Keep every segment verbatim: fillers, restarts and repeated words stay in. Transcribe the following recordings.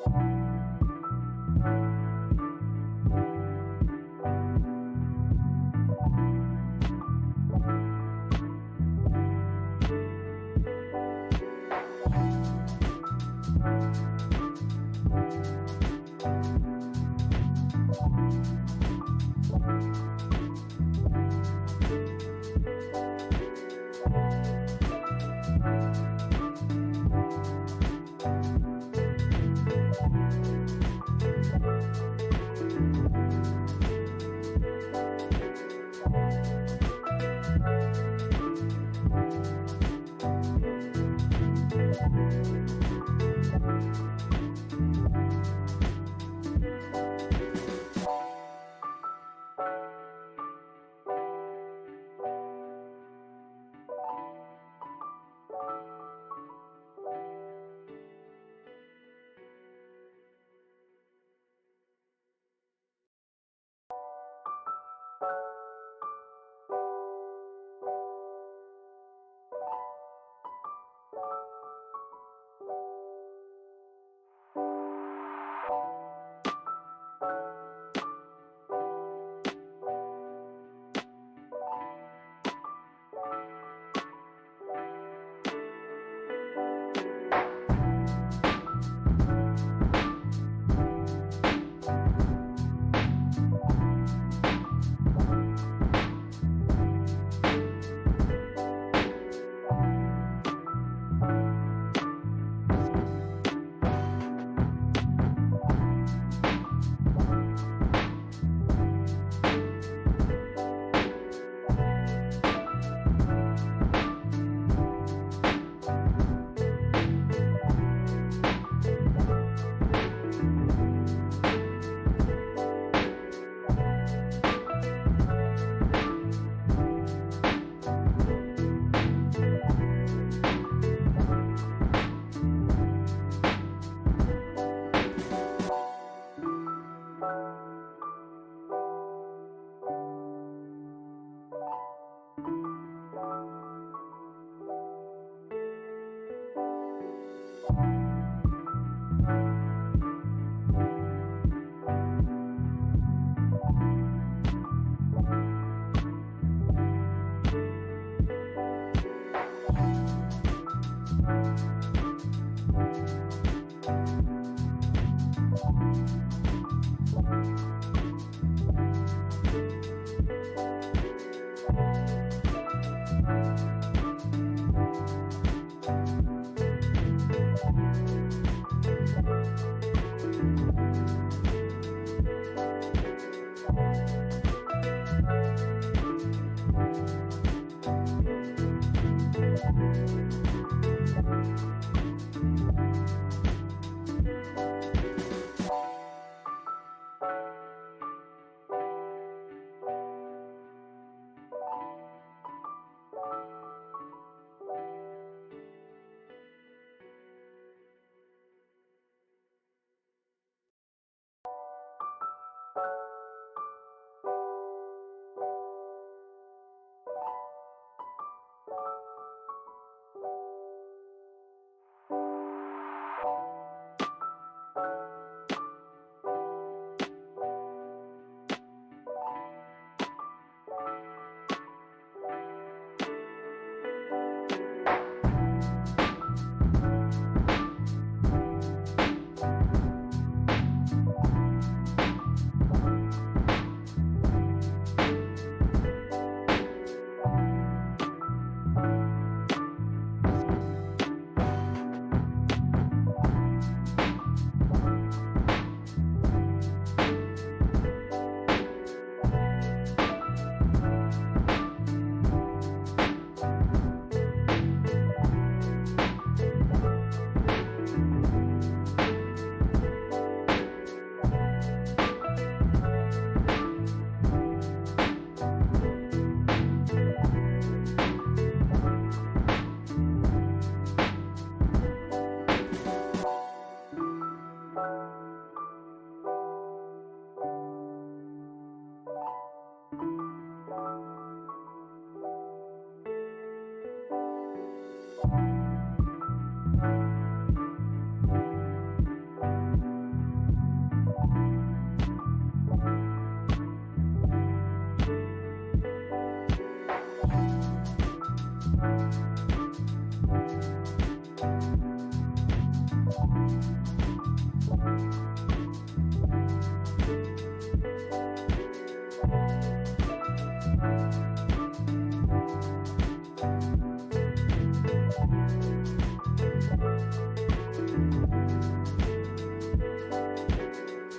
Thank you.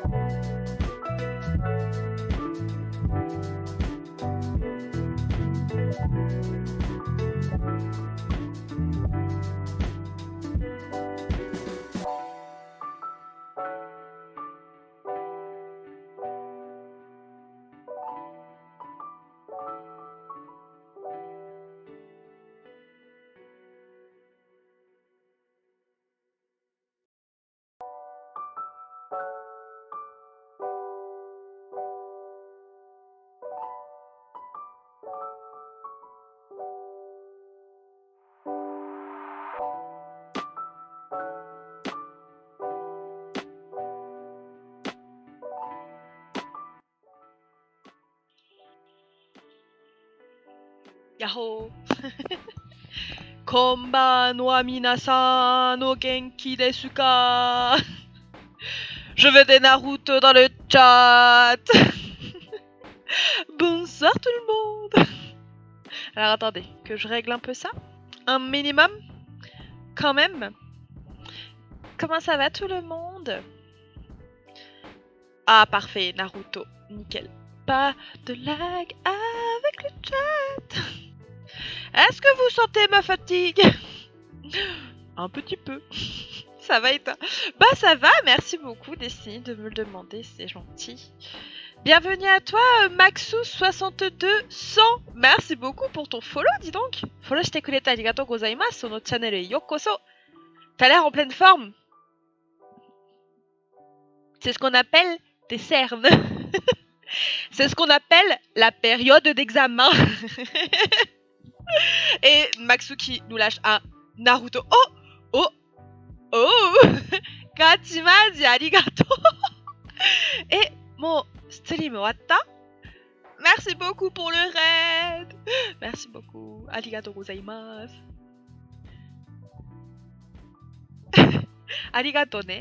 Yahoo! Konbanwa minasan, o genki desu ka? Je veux des Naruto dans le chat. Bonsoir tout le monde. Alors attendez, que je règle un peu ça. Un minimum, quand même. Comment ça va tout le monde? Ah parfait, Naruto, nickel. Pas de lag avec le chat. Est-ce que vous sentez ma fatigue? Un petit peu. Ça va et toi? Bah ça va, merci beaucoup d'essayer de me le demander, c'est gentil. Bienvenue à toi Maxou soixante-deux cent. Merci beaucoup pour ton follow, dis donc. Follow shite kureta arigatou gozaimasu, sono channel e yokoso. T'as l'air en pleine forme. C'est ce qu'on appelle des cernes. C'est ce qu'on appelle la période d'examen. Et Maxou qui nous lâche un Naruto. Oh Oh Oh Gachimaji arigato. Et mon stream watta. Merci beaucoup pour le raid. Merci beaucoup. Arigato gozaimasu. Arigato ne.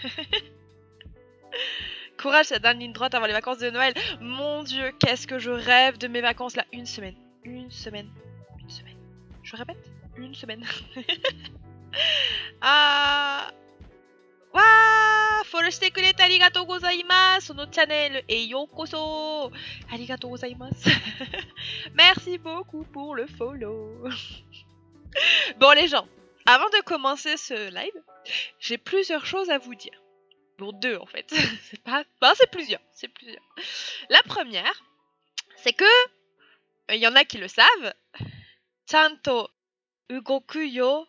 Courage cette dernière ligne droite avant les vacances de Noël. Mon dieu, qu'est-ce que je rêve de mes vacances là. Une semaine. Une semaine. Une semaine. Je répète. Une semaine. Ah. Wa follow shite kurete arigatou gozaimasu. Sono channel e yokoso. Arigatou gozaimasu. Merci beaucoup pour le follow. Bon les gens, avant de commencer ce live, j'ai plusieurs choses à vous dire. Bon, deux en fait. C'est pas. Enfin, c'est plusieurs. C'est plusieurs. La première, c'est que. Il y en a qui le savent. Chanto ugoku yo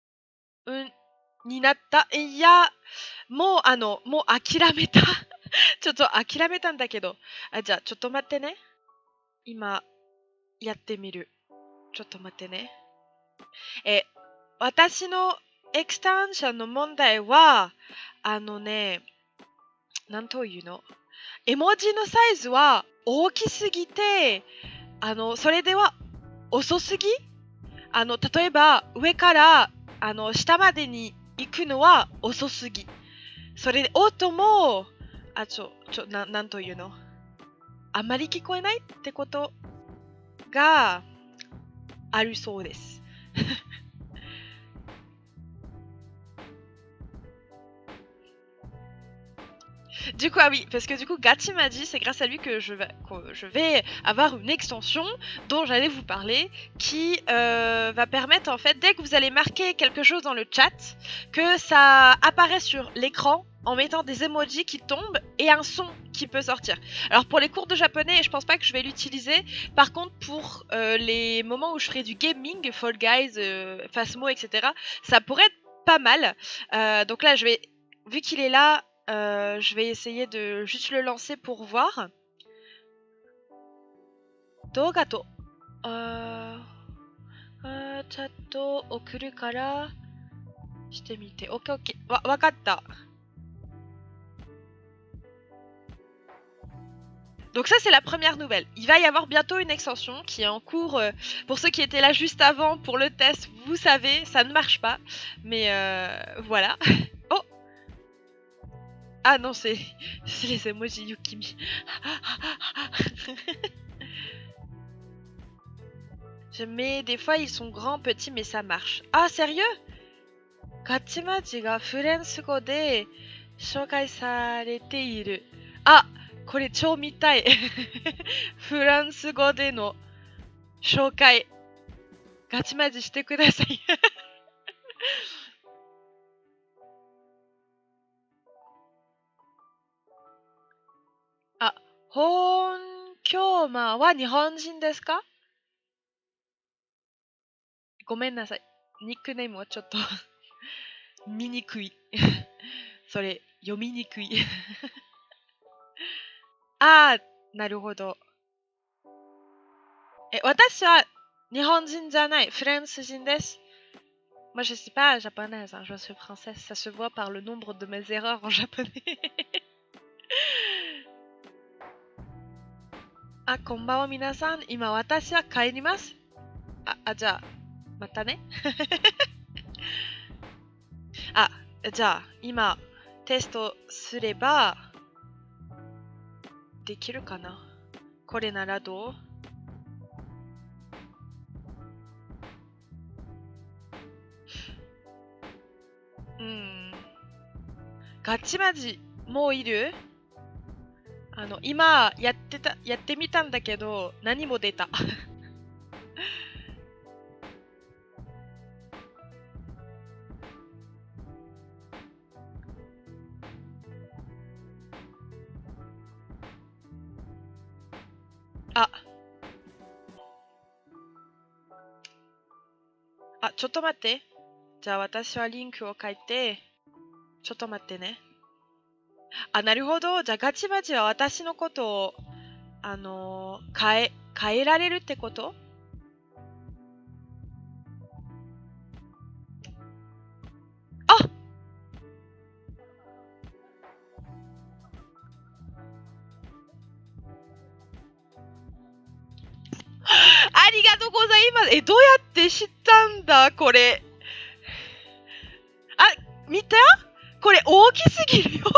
ni natta. Il y a. Mo, ano, mo akirameta. Chotto akirameta nda kedo. Ah, ja, chotto matte ne. Ima, yatte miru. Chotto matte ne. E, watashi no extension no mondai wa. あのね、なんというの、絵文字のサイズは大きすぎて、あのそれでは遅すぎ、あの例えば上からあの下までに行くのは遅すぎ。それで音もあちょちょななんというの、あまり聞こえないってことがあるそうです。Du coup, ah oui, parce que du coup, Gachi m'a dit, c'est grâce à lui que je vais, que je vais avoir une extension dont j'allais vous parler, qui euh, va permettre, en fait, dès que vous allez marquer quelque chose dans le chat, que ça apparaît sur l'écran en mettant des emojis qui tombent et un son qui peut sortir. Alors pour les cours de japonais, je pense pas que je vais l'utiliser. Par contre, pour euh, les moments où je ferai du gaming, Fall Guys, euh, Phasmo, et cetera, ça pourrait être pas mal. Euh, donc là, je vais, vu qu'il est là, Euh, je vais essayer de juste le lancer pour voir. Dogato. Euh... Euh, chatを送るからしてみて。オッケーオッケー。わ、わかった。Donc ça c'est la première nouvelle. Il va y avoir bientôt une extension qui est en cours. Euh, pour ceux qui étaient là juste avant pour le test, vous savez, ça ne marche pas. Mais euh, voilà. Oh. Ah non, c'est les emojis Yukimi. Je mets des fois ils sont grands, petits, mais ça marche. Ah sérieux? Gachimaji ga Furensugo de 紹介されている。あ、これ超見たい。フランス語での紹介。ガチマジしてください。あ、本京馬は日本人ですか？ごめんなさい。ニックネームはちょっと見にくい。それ、読みにくい。ああ、なるほど。え、私は日本人じゃない、フランス人です。Moi, je suis pas japonaise, hein, je suis française. Ça se voit par le nombre de mes erreurs en japonais. あ、こんばんは皆さん。今私は帰ります。あ、あじゃあ、またね。あ、じゃあ、今、テストすれば、できるかな？これならどう？うん。ガチマジ、もういる？あの、今、やってた、やってみたんだけど、何も出た。あ、あ、ちょっと待って。じゃあ私はリンクを書いて、ちょっと待ってね。あ、なるほど。じゃあガチマジは私のことを、あのー変え、変えられるってこと？あありがとうございます。え、どうやって知ったんだこれ。あ、見た？これ大きすぎるよ。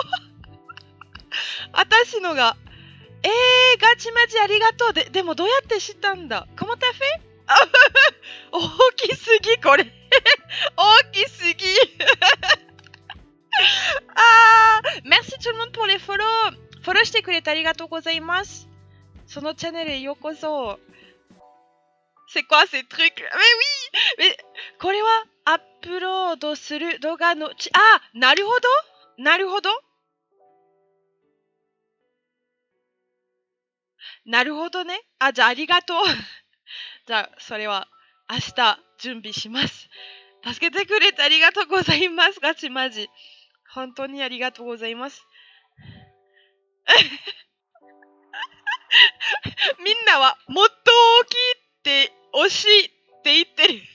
私のが。えー、ガチマジありがとう。で、でもどうやって知ったんだ？ Comment t'as fait？ あ大きすぎ、これ。大きすぎ。あー、merci tout le monde pour les follow。フォローしてくれてありがとうございます。そのチャンネルへようこそ。C'est quoi ces trucs? Mais oui! Mais これはアップロードする動画のち、あ、なるほどなるほどなるほどね。あ、じゃあありがとう。じゃあ、それは明日準備します。助けてくれてありがとうございます。ガチマジ。本当にありがとうございます。みんなはもっと大きいって惜しいって言ってる。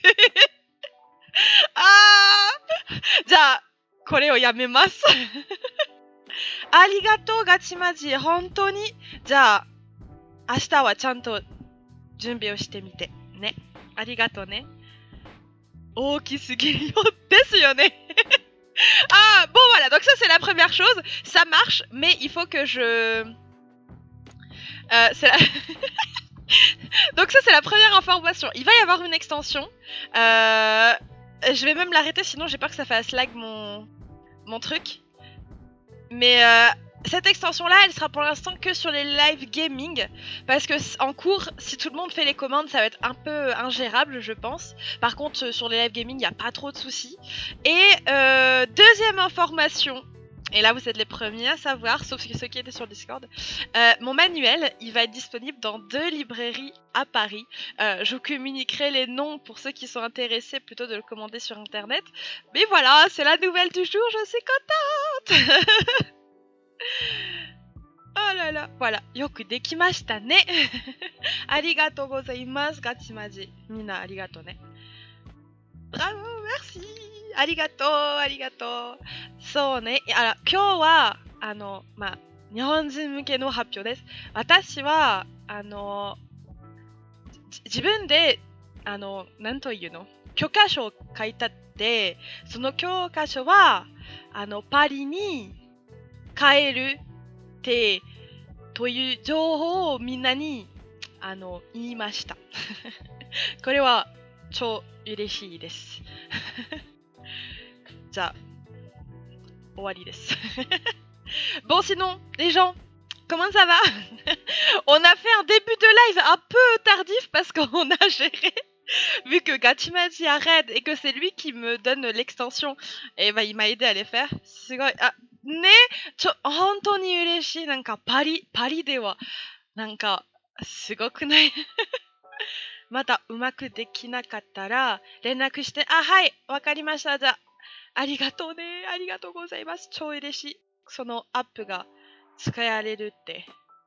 あー、じゃあ、これをやめます。ありがとう、ガチマジ。本当に。じゃあ、明日はちゃんと準備をしてみて。ね。ありがとうね。大きすぎるよ。ですよね。Ah, bon voilà, donc ça c'est la première chose, ça marche, mais il faut que je... Euh, c'est la... donc ça c'est la première information, il va y avoir une extension, euh, je vais même l'arrêter sinon j'ai peur que ça fasse lag mon, mon truc, mais euh, cette extension là elle sera pour l'instant que sur les live gaming, parce que en cours si tout le monde fait les commandes ça va être un peu ingérable je pense, par contre sur les live gaming il n'y a pas trop de soucis. Et euh, deuxième information, et là vous êtes les premiers à savoir, sauf ceux qui étaient sur Discord, euh, mon manuel il va être disponible dans deux librairies à Paris. Euh, je vous communiquerai les noms pour ceux qui sont intéressés plutôt de le commander sur internet, mais voilà c'est la nouvelle du jour, je suis contente. Oh là là, voilà, yoku dekimashita ne. Arigatou gozaimasu, gachimaji. Mina arigatou ne. Bravo, merci. ありがとう、ありがとう。そうね。あ、今日は、あの、まあ、日本人向けの発表です。私は、あの、自分で、あの、なんというの？教科書を書いたって、その教科書は、あの、パリに帰るって、という情報をみんなに、あの、言いました。これは、超嬉しいです。じゃあ、 Owari desu. Bon, sinon, les gens, comment ça va? On a fait un début de live un peu tardif parce qu'on a géré. Vu que Gachimachi arrête et que c'est lui qui me donne l'extension, et bah il m'a aidé à les faire. Sugoi. Ah, ne, cho, hontou ni ureshii. Nanka, pari, pari de wa. Nanka, sugoku nai? Mata umaku dekinakatta ra, rennaku shite. Ah, hai, wakarimashita. Ja, arigatou ne, arigatou gozaimasu. Chou ureshii. Sono app ga tsukayareru tte.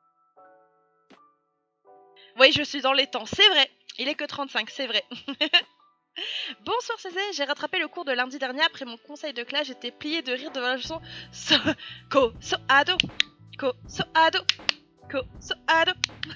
Oui, je suis dans les temps, c'est vrai. Il est que trente-cinq, c'est vrai. Bonsoir C C, j'ai rattrapé le cours de lundi dernier après mon conseil de classe. J'étais pliée de rire devant la chanson So, Ko, So, Ado, Ko, So, Ado, Ko, So, Ado.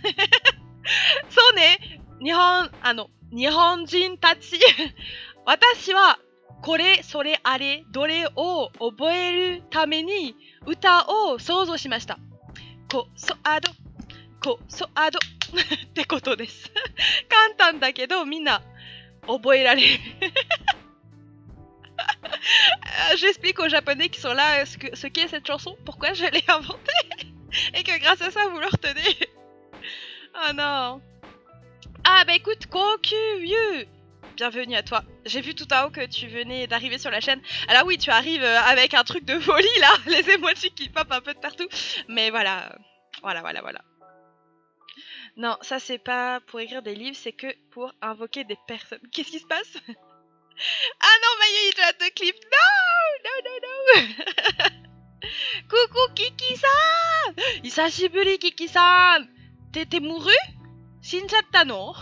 So ne, Nihon, ano, Nihonjin tachi. Watashi wa, kore, sore, are, dore o oboeru tame ni uta o souzou shimashita. Ko, So, Ado, Ko, So, Ado. ってことです。簡単だけどみんな覚えられる。J'explique aux japonais qui sont là ce qu'est ce qu'est cette chanson, pourquoi je l'ai inventée et que grâce à ça vous le retenez. Oh non. Ah bah écoute, Kokyu, bienvenue à toi. J'ai vu tout à haut que tu venais d'arriver sur la chaîne. Alors oui, tu arrives avec un truc de folie là, les emojis qui pop un peu de partout. Mais voilà, voilà, voilà, voilà. Non, ça c'est pas pour écrire des livres, c'est que pour invoquer des personnes. Qu'est-ce qui se passe? Ah non, Mayu, il rate de clip. Non, non, non, non. Coucou Kiki-san. Isashiburi Kiki-san. T'es mouru? Shinjatta no?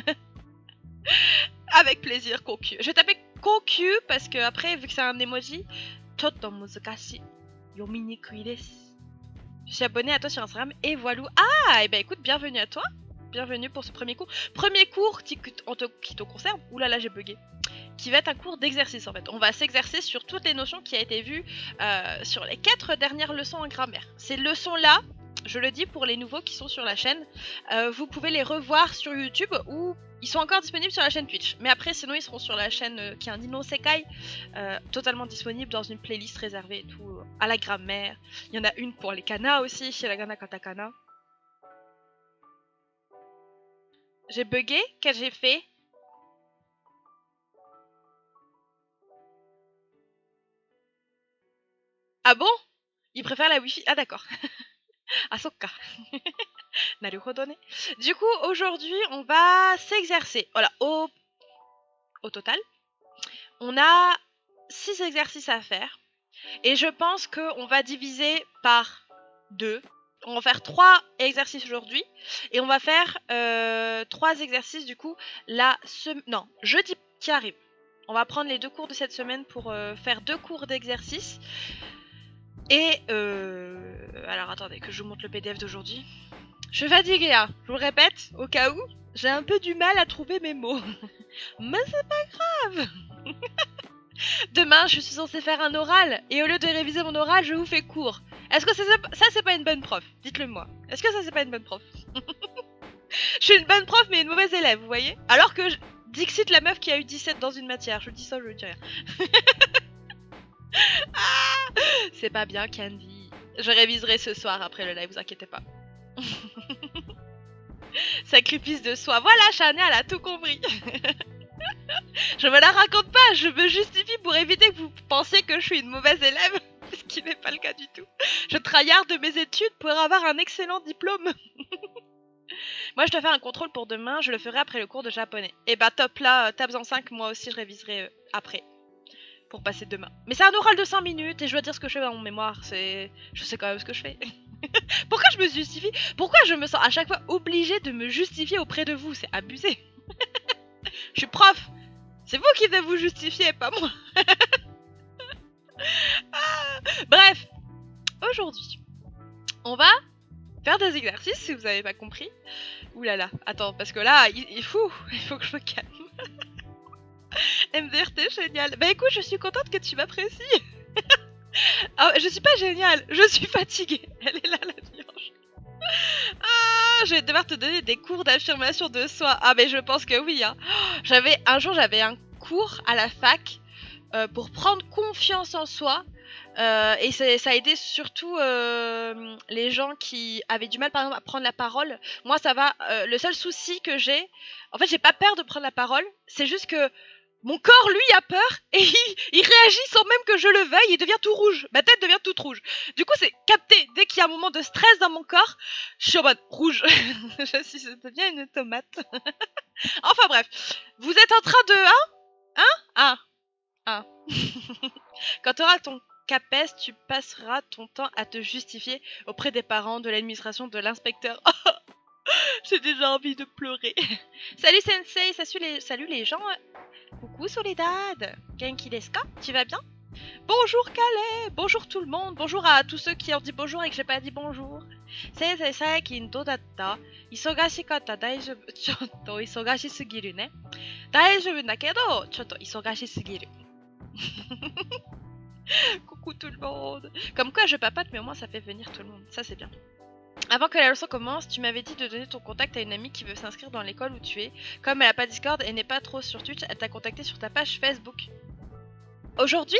Avec plaisir, Kokyu. Je vais taper Kokyu parce que après, vu que c'est un emoji, chotto muzukashi. Yominikui desu. Je suis abonnée à toi sur Instagram et voilà. Ah, et ben écoute, bienvenue à toi. Bienvenue pour ce premier cours. Premier cours qui te, qui te concerne. Ouh là là, j'ai bugué. Qui va être un cours d'exercice en fait. On va s'exercer sur toutes les notions qui a été vues euh, sur les quatre dernières leçons en grammaire. Ces leçons-là, je le dis pour les nouveaux qui sont sur la chaîne, euh, vous pouvez les revoir sur YouTube ou ils sont encore disponibles sur la chaîne Twitch. Mais après, sinon, ils seront sur la chaîne euh, qui est un Nino Sekai, euh, totalement disponible dans une playlist réservée et tout, à la grammaire. Il y en a une pour les kana aussi, chez la Gana Katakana. J'ai bugué, qu'est-ce que j'ai fait? Ah bon? Il préfère la Wi-Fi? Ah d'accord. Ah sokka. Naruhodo ne. Du coup, aujourd'hui, on va s'exercer. Voilà, au... au total, on a six exercices à faire. Et je pense qu'on va diviser par deux. On va faire trois exercices aujourd'hui. Et on va faire euh, trois exercices du coup la semaine... Non, jeudi qui arrive. On va prendre les deux cours de cette semaine pour euh, faire deux cours d'exercice. Et euh... alors attendez que je vous montre le P D F d'aujourd'hui. Je suis fatiguée, hein. Je vous le répète, au cas où, j'ai un peu du mal à trouver mes mots. Mais c'est pas grave. Demain, je suis censée faire un oral, et au lieu de réviser mon oral, je vous fais cours. Est-ce que ça, ça c'est pas une bonne prof? Dites-le moi. Est-ce que ça c'est pas une bonne prof? Je suis une bonne prof, mais une mauvaise élève, vous voyez? Alors que je... Dixit la meuf qui a eu dix-sept dans une matière. Je dis ça, je dis rien. Ah, c'est pas bien, Candy. Je réviserai ce soir après le live, vous inquiétez pas. Sacrifice de soi. Voilà, Chania, elle a tout compris. Je me la raconte pas, je me justifie pour éviter que vous pensiez que je suis une mauvaise élève, ce qui n'est pas le cas du tout. Je tryhard de mes études pour avoir un excellent diplôme. Moi, je dois faire un contrôle pour demain, je le ferai après le cours de japonais. Et bah top là, tabs en cinq, moi aussi je réviserai euh, après. Pour passer demain. Mais c'est un oral de cinq minutes et je dois dire ce que je fais dans mon mémoire. C'est... Je sais quand même ce que je fais. Pourquoi je me justifie? Pourquoi je me sens à chaque fois obligée de me justifier auprès de vous? C'est abusé. Je suis prof. C'est vous qui devez vous justifier, pas moi. Ah, bref. Aujourd'hui, on va faire des exercices si vous n'avez pas compris. Ouh là là. Attends, parce que là, il, il, faut, il faut que je me calme. M D R T, génial. Bah écoute, je suis contente que tu m'apprécies. Ah, je suis pas géniale, je suis fatiguée. Elle est là, la vierge. Ah, je vais devoir te donner des cours d'affirmation de soi. Ah, mais je pense que oui. Hein. J'avais un jour, j'avais un cours à la fac euh, pour prendre confiance en soi. Euh, et ça a aidé surtout euh, les gens qui avaient du mal, par exemple, à prendre la parole. Moi, ça va. Euh, le seul souci que j'ai, en fait, j'ai pas peur de prendre la parole. C'est juste que mon corps, lui, a peur et il, il réagit sans même que je le veuille. Il devient tout rouge. Ma tête devient toute rouge. Du coup, c'est capté. Dès qu'il y a un moment de stress dans mon corps, je suis en mode rouge. Je suis, je deviens une tomate. Enfin bref, vous êtes en train de, hein, hein, ah, ah. Quand tu auras ton CAPES, tu passeras ton temps à te justifier auprès des parents, de l'administration, de l'inspecteur. J'ai déjà envie de pleurer. Salut Sensei, salut les, salut les gens. Coucou Soledad. Genki desu ka? Tu vas bien? Bonjour Calais, bonjour tout le monde, bonjour à tous ceux qui ont dit bonjour et que j'ai pas dit bonjour. Sensei saikin do datta? Isogashikatta daijoubu? Chotto isogashi sugiru ne. Daijoubu dakedo, chotto isogashi sugiru. Coucou tout le monde. Comme quoi je papote mais au moins ça fait venir tout le monde, ça c'est bien. Avant que la leçon commence, tu m'avais dit de donner ton contact à une amie qui veut s'inscrire dans l'école où tu es. Comme elle a pas Discord et n'est pas trop sur Twitch, elle t'a contacté sur ta page Facebook. Aujourd'hui?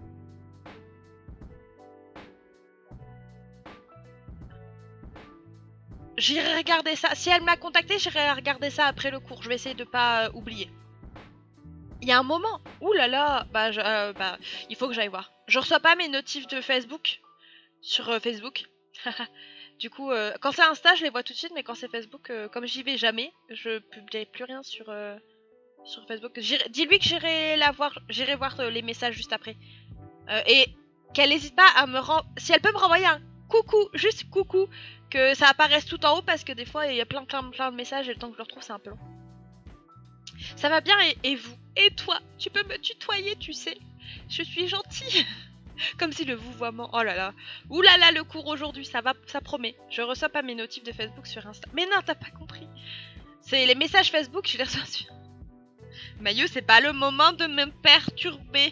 J'irai regarder ça. Si elle m'a contacté, j'irai regarder ça après le cours. Je vais essayer de pas euh, oublier. Il y a un moment. Ouh là là. Bah, je, euh, bah, il faut que j'aille voir. Je reçois pas mes notifs de Facebook sur euh, Facebook. Du coup, euh, quand c'est Insta, je les vois tout de suite, mais quand c'est Facebook, euh, comme j'y vais jamais, je publie plus rien sur euh, sur Facebook. Dis-lui que j'irai la voir, j'irai voir euh, les messages juste après. Euh, et qu'elle n'hésite pas à me rendre. Si elle peut me renvoyer un coucou, juste coucou, que ça apparaisse tout en haut parce que des fois il y a plein plein plein de messages et le temps que je le retrouve c'est un peu long. Ça va bien et, et vous? Et toi? Tu peux me tutoyer, tu sais? Je suis gentille. Comme si le vouvoiement... Oh là là. Ouh là là, le cours aujourd'hui, ça va, ça promet. Je reçois pas mes notifs de Facebook sur Insta. Mais non, t'as pas compris. C'est les messages Facebook, je les reçois sur... Maillot, c'est pas le moment de me perturber.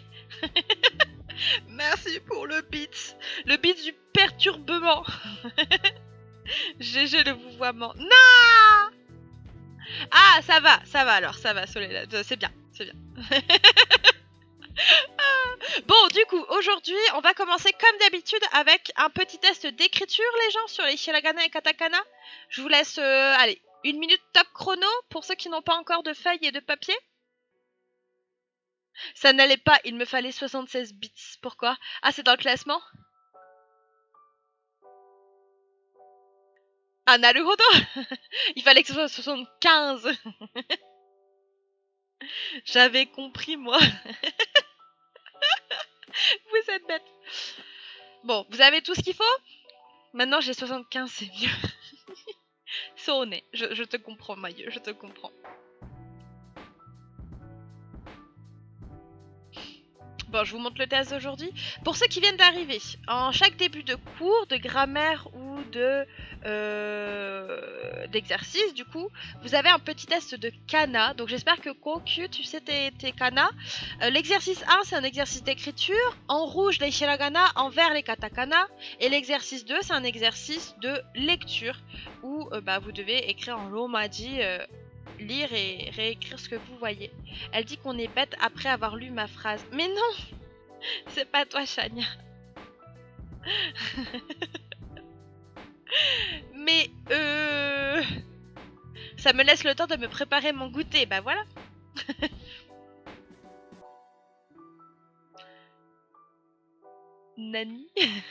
Merci pour le beat. Le beat du perturbement. G G le vouvoiement. Non! Ah, ça va, ça va alors, ça va, Soledad. C'est bien, c'est bien. Bon, du coup, aujourd'hui, on va commencer comme d'habitude avec un petit test d'écriture, les gens, sur les hiragana et katakana. Je vous laisse, euh, allez, une minute top chrono pour ceux qui n'ont pas encore de feuilles et de papier. Ça n'allait pas, il me fallait soixante-seize bits. Pourquoi? Ah, c'est dans le classement? Ah, naruhodo. Il fallait que ce soit soixante-quinze. J'avais compris, moi. Vous êtes bête. Bon, vous avez tout ce qu'il faut? Maintenant, j'ai soixante-quinze, c'est mieux. Sonne, je, je te comprends, Maillot, je te comprends. Bon, je vous montre le test d'aujourd'hui. Pour ceux qui viennent d'arriver, en chaque début de cours, de grammaire ou de euh, d'exercice, du coup, vous avez un petit test de kana. Donc j'espère que Koku, tu sais tes, tes kana. Euh, l'exercice un, c'est un exercice d'écriture. En rouge, les hiragana, en vert, les katakana. Et l'exercice deux, c'est un exercice de lecture où euh, bah, vous devez écrire en romaji, euh, lire et réécrire ce que vous voyez. Elle dit qu'on est bête après avoir lu ma phrase. Mais non, c'est pas toi, Chania. Mais euh... ça me laisse le temps de me préparer mon goûter. Bah voilà. Nani.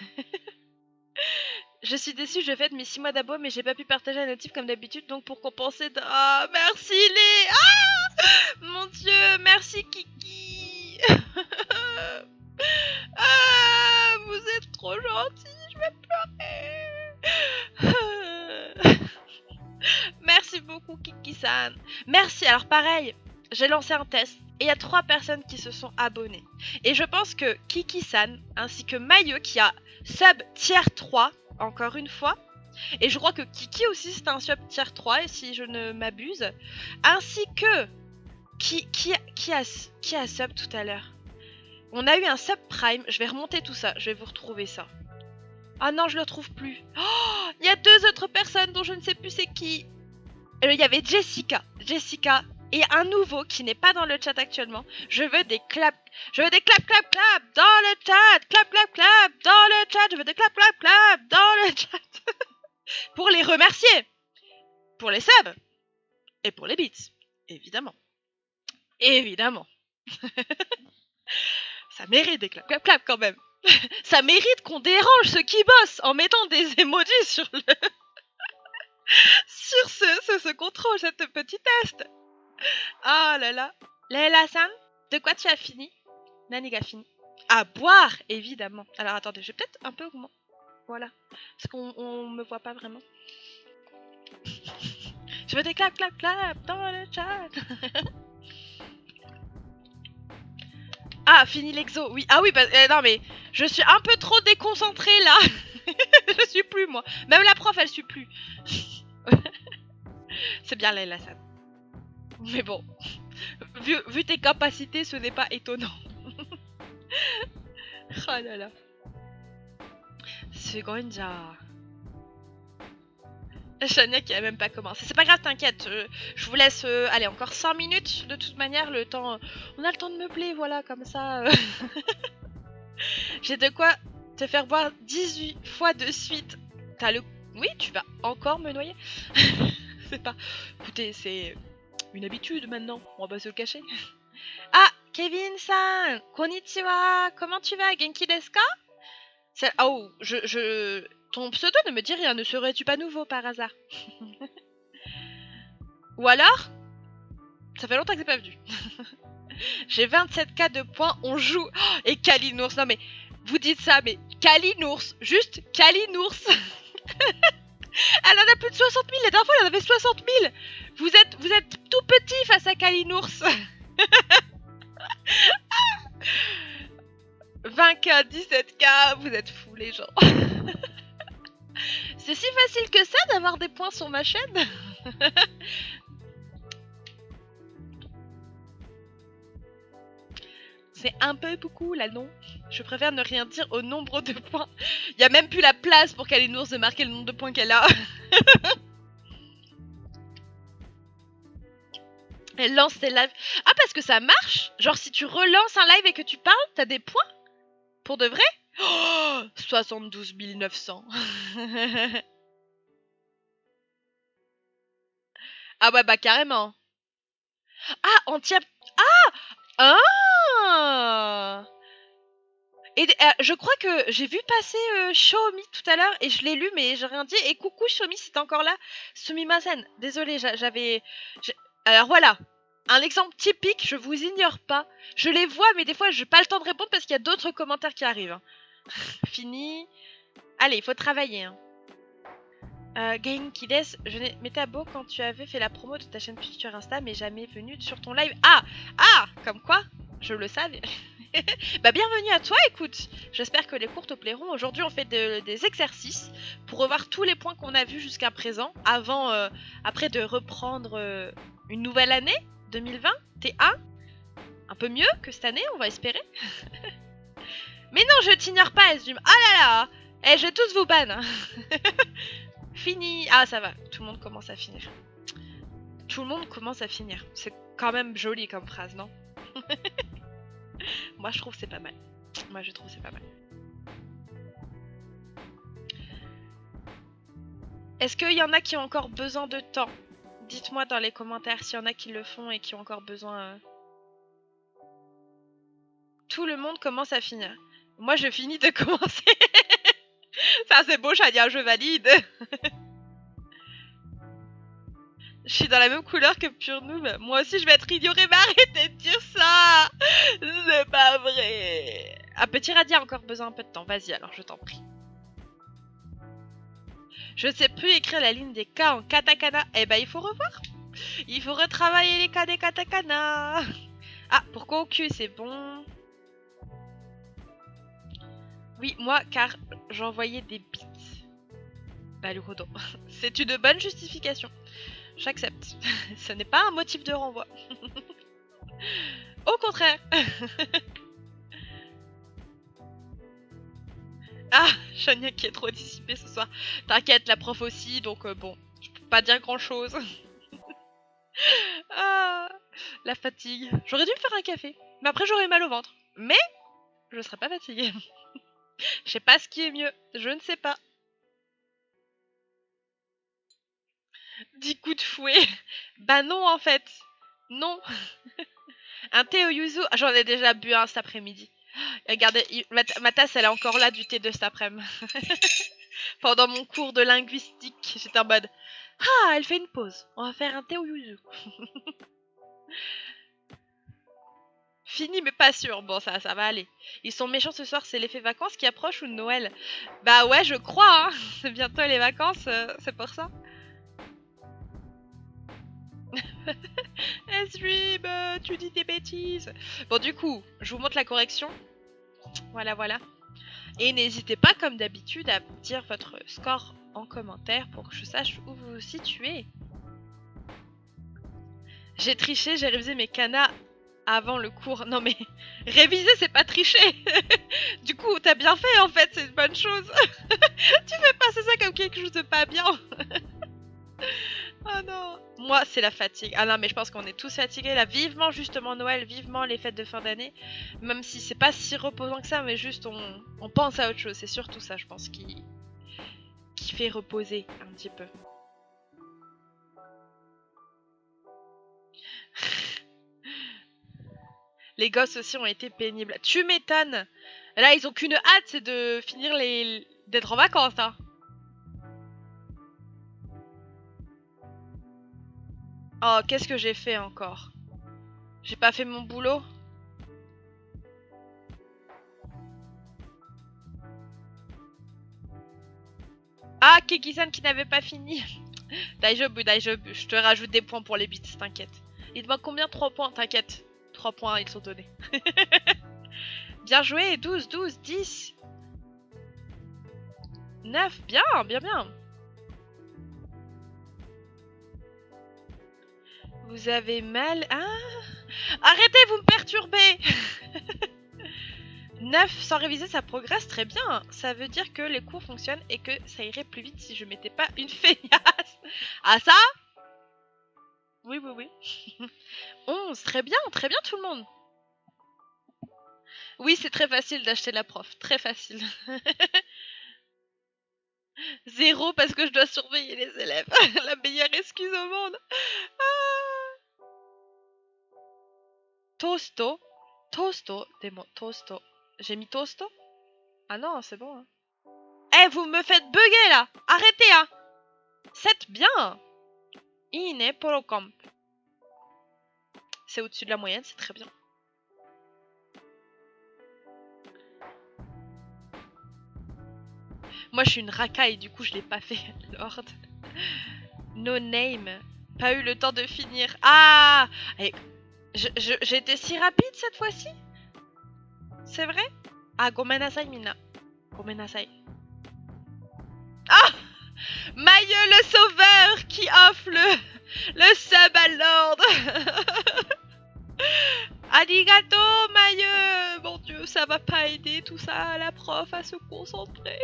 Je suis déçue, je fête mes six mois d'abo, mais j'ai pas pu partager la notif comme d'habitude, donc pour compenser... De... Oh, merci les... Ah, mon dieu, merci Kiki. Ah, vous êtes trop gentils, je vais pleurer. Merci beaucoup Kiki-san. Merci, alors pareil, j'ai lancé un test, et il y a trois personnes qui se sont abonnées. Et je pense que Kiki-san, ainsi que Maillot, qui a sub tier trois, encore une fois, et je crois que Kiki aussi c'est un sub tier trois, et si je ne m'abuse, ainsi que qui, qui, qui, a, qui a sub tout à l'heure. On a eu un sub prime, je vais remonter tout ça, je vais vous retrouver ça. Ah non, je le trouve plus. Oh, il y a deux autres personnes dont je ne sais plus c'est qui. Il y avait Jessica, Jessica et un nouveau qui n'est pas dans le chat actuellement. Je veux des clap, je veux des clap clap clap dans le chat, clap clap clap dans le chat, je veux des clap clap clap dans le chat pour les remercier, pour les subs et pour les bits, évidemment, évidemment. Ça mérite des clap clap clap quand même. Ça mérite qu'on dérange ceux qui bossent en mettant des emojis sur le sur ce, ce, ce contrôle, cette petite test. Oh là là. Leila-san, de quoi tu as fini? Nani a fini. À boire, évidemment. Alors attendez, je vais peut-être un peu augmenter. Voilà. Parce qu'on on me voit pas vraiment. Je veux des clap clap clap dans le chat. Ah, fini l'exo, oui. Ah oui, bah, euh, non mais je suis un peu trop déconcentrée là. Je suis plus moi. Même la prof, elle suit plus. C'est bien Leila San. Mais bon, vu, vu tes capacités, ce n'est pas étonnant. Oh là là. Sugonja. Shania qui a même pas commencé. C'est pas grave, t'inquiète. Je, je vous laisse. Euh, allez, encore cinq minutes. De toute manière, le temps. Euh, on a le temps de meubler, voilà, comme ça. Euh. J'ai de quoi te faire boire dix-huit fois de suite. T'as le. Oui, tu vas encore me noyer. C'est pas. Écoutez, c'est une habitude maintenant. On va pas se le cacher. Ah, Kevin-san, konnichiwa. Comment tu vas, Genki desu ka? Oh, je, je. Ton pseudo ne me dit rien, ne serais-tu pas nouveau par hasard? Ou alors? Ça fait longtemps que c'est pas venu. J'ai vingt-sept K de points, on joue. Oh, et Kalinours, non mais, vous dites ça, mais Kalinours, juste Kalinours. Elle en a plus de soixante mille, la dernière fois elle en avait soixante mille. Vous êtes, vous êtes tout petit face à Kalinours. vingt K, dix-sept K, vous êtes fous les gens. C'est si facile que ça d'avoir des points sur ma chaîne. C'est un peu beaucoup là, non? Je préfère ne rien dire au nombre de points. Il n'y a même plus la place pour Kalinours de marquer le nombre de points qu'elle a. Elle lance ses lives. Ah, parce que ça marche? Genre si tu relances un live et que tu parles, t'as des points? Pour de vrai? Oh, soixante-douze mille neuf cents. Ah ouais, bah carrément. Ah, anti... Ah Ah Et euh, je crois que j'ai vu passer euh, Xiaomi tout à l'heure et je l'ai lu mais j'ai rien dit. Et coucou Xiaomi, c'est encore là. Sumimasen, désolé, j'avais... Alors voilà, un exemple typique, je vous ignore pas. Je les vois mais des fois j'ai pas le temps de répondre parce qu'il y a d'autres commentaires qui arrivent. Fini. Allez, il faut travailler. Hein. Euh, Genki desu, je m'étais à beau quand tu avais fait la promo de ta chaîne sur Insta mais jamais venu sur ton live. Ah Ah Comme quoi je le savais. Bah bienvenue à toi, écoute. J'espère que les cours te plairont. Aujourd'hui on fait de, des exercices pour revoir tous les points qu'on a vus jusqu'à présent avant, euh, après de reprendre euh, une nouvelle année deux mille vingt, T un. Un peu mieux que cette année, on va espérer. Mais non, je t'ignore pas, Esdum. Ah là là. Eh, je vais tous vous ban. Fini. Ah, ça va. Tout le monde commence à finir. Tout le monde commence à finir. C'est quand même joli comme phrase, non? Moi, je trouve c'est pas mal. Moi, je trouve c'est pas mal. Est-ce qu'il y en a qui ont encore besoin de temps? Dites-moi dans les commentaires s'il y en a qui le font et qui ont encore besoin... Euh... Tout le monde commence à finir. Moi, je finis de commencer. Ça, c'est beau, Shania, je valide. Je suis dans la même couleur que Pure Noob. Moi aussi, je vais être ignorée, mais arrêtez de dire ça. C'est pas vrai. Ah, Petit Radis a encore besoin un peu de temps. Vas-y, alors, je t'en prie. Je ne sais plus écrire la ligne des K en katakana. Eh ben, il faut revoir. Il faut retravailler les K des katakana. Ah, pourquoi au cul, c'est bon. Oui, moi, car j'envoyais des bits. Bah, le rodo. C'est une bonne justification. J'accepte. Ce n'est pas un motif de renvoi. Au contraire. Ah, Shania qui est trop dissipée ce soir. T'inquiète, la prof aussi, donc euh, bon, je peux pas dire grand chose. Ah, La fatigue. J'aurais dû me faire un café. Mais après, j'aurais mal au ventre. Mais je serais pas fatiguée. Je sais pas ce qui est mieux. Je ne sais pas. dix coups de fouet. Bah non, en fait. Non. Un thé au yuzu. Ah, j'en ai déjà bu un cet après-midi. Regardez, il- ma, ma tasse, elle est encore là du thé de cet après-midi. Pendant mon cours de linguistique, j'étais en mode ah, elle fait une pause. On va faire un thé au yuzu. Fini, mais pas sûr. Bon, ça, ça va aller. Ils sont méchants ce soir, c'est l'effet vacances qui approche ou Noël? Bah ouais, je crois, hein. C'est bientôt les vacances, euh, c'est pour ça. Esrib, euh, tu dis des bêtises. Bon, du coup, je vous montre la correction. Voilà, voilà. Et n'hésitez pas, comme d'habitude, à dire votre score en commentaire pour que je sache où vous vous situez. J'ai triché, j'ai révisé mes canas avant le cours. Non mais, réviser, c'est pas tricher. Du coup, t'as bien fait, en fait, c'est une bonne chose. Tu fais passer ça comme quelque chose de pas bien. Oh non. Moi, c'est la fatigue. Ah non, mais je pense qu'on est tous fatigués là. Vivement, justement, Noël, vivement les fêtes de fin d'année. Même si c'est pas si reposant que ça, mais juste on, on pense à autre chose. C'est surtout ça, je pense, qui, qui fait reposer un petit peu. Les gosses aussi ont été pénibles. Tu m'étonnes. Là, ils ont qu'une hâte, c'est de finir les... d'être en vacances, hein. Oh, qu'est-ce que j'ai fait encore? J'ai pas fait mon boulot? Ah, Keki-san qui n'avait pas fini. Daijobu, Daijobu. Je te rajoute des points pour les bits, t'inquiète. Il te manque combien? Trois points, t'inquiète. Trois points, ils sont donnés. Bien joué, douze, douze, dix. neuf, bien, bien, bien. Vous avez mal... Ah, arrêtez, vous me perturbez. neuf, sans réviser, ça progresse très bien. Ça veut dire que les cours fonctionnent et que ça irait plus vite si je mettais pas une feignasse. Ah ça? Oui, oui, oui. onze, très bien, très bien tout le monde. Oui, c'est très facile d'acheter la prof, très facile. Zéro parce que je dois surveiller les élèves. La meilleure excuse au monde. Ah. Tosto. Tosto. Des mots. Tosto. J'ai mis tosto? Ah non, c'est bon. Hein. Eh, vous me faites bugger là. Arrêtez, hein. sept, bien. Ine Polocamp. C'est au-dessus de la moyenne, c'est très bien. Moi, je suis une racaille, du coup, je l'ai pas fait, Lord. No name. Pas eu le temps de finir. Ah, j'ai été si rapide cette fois-ci. C'est vrai? Ah, gomenasai, mina. Gomenasai. Ah, Mailleux le sauveur qui offre le, le sub à Lord. Arigato, Mailleux. Mon Dieu, ça va pas aider tout ça à la prof à se concentrer.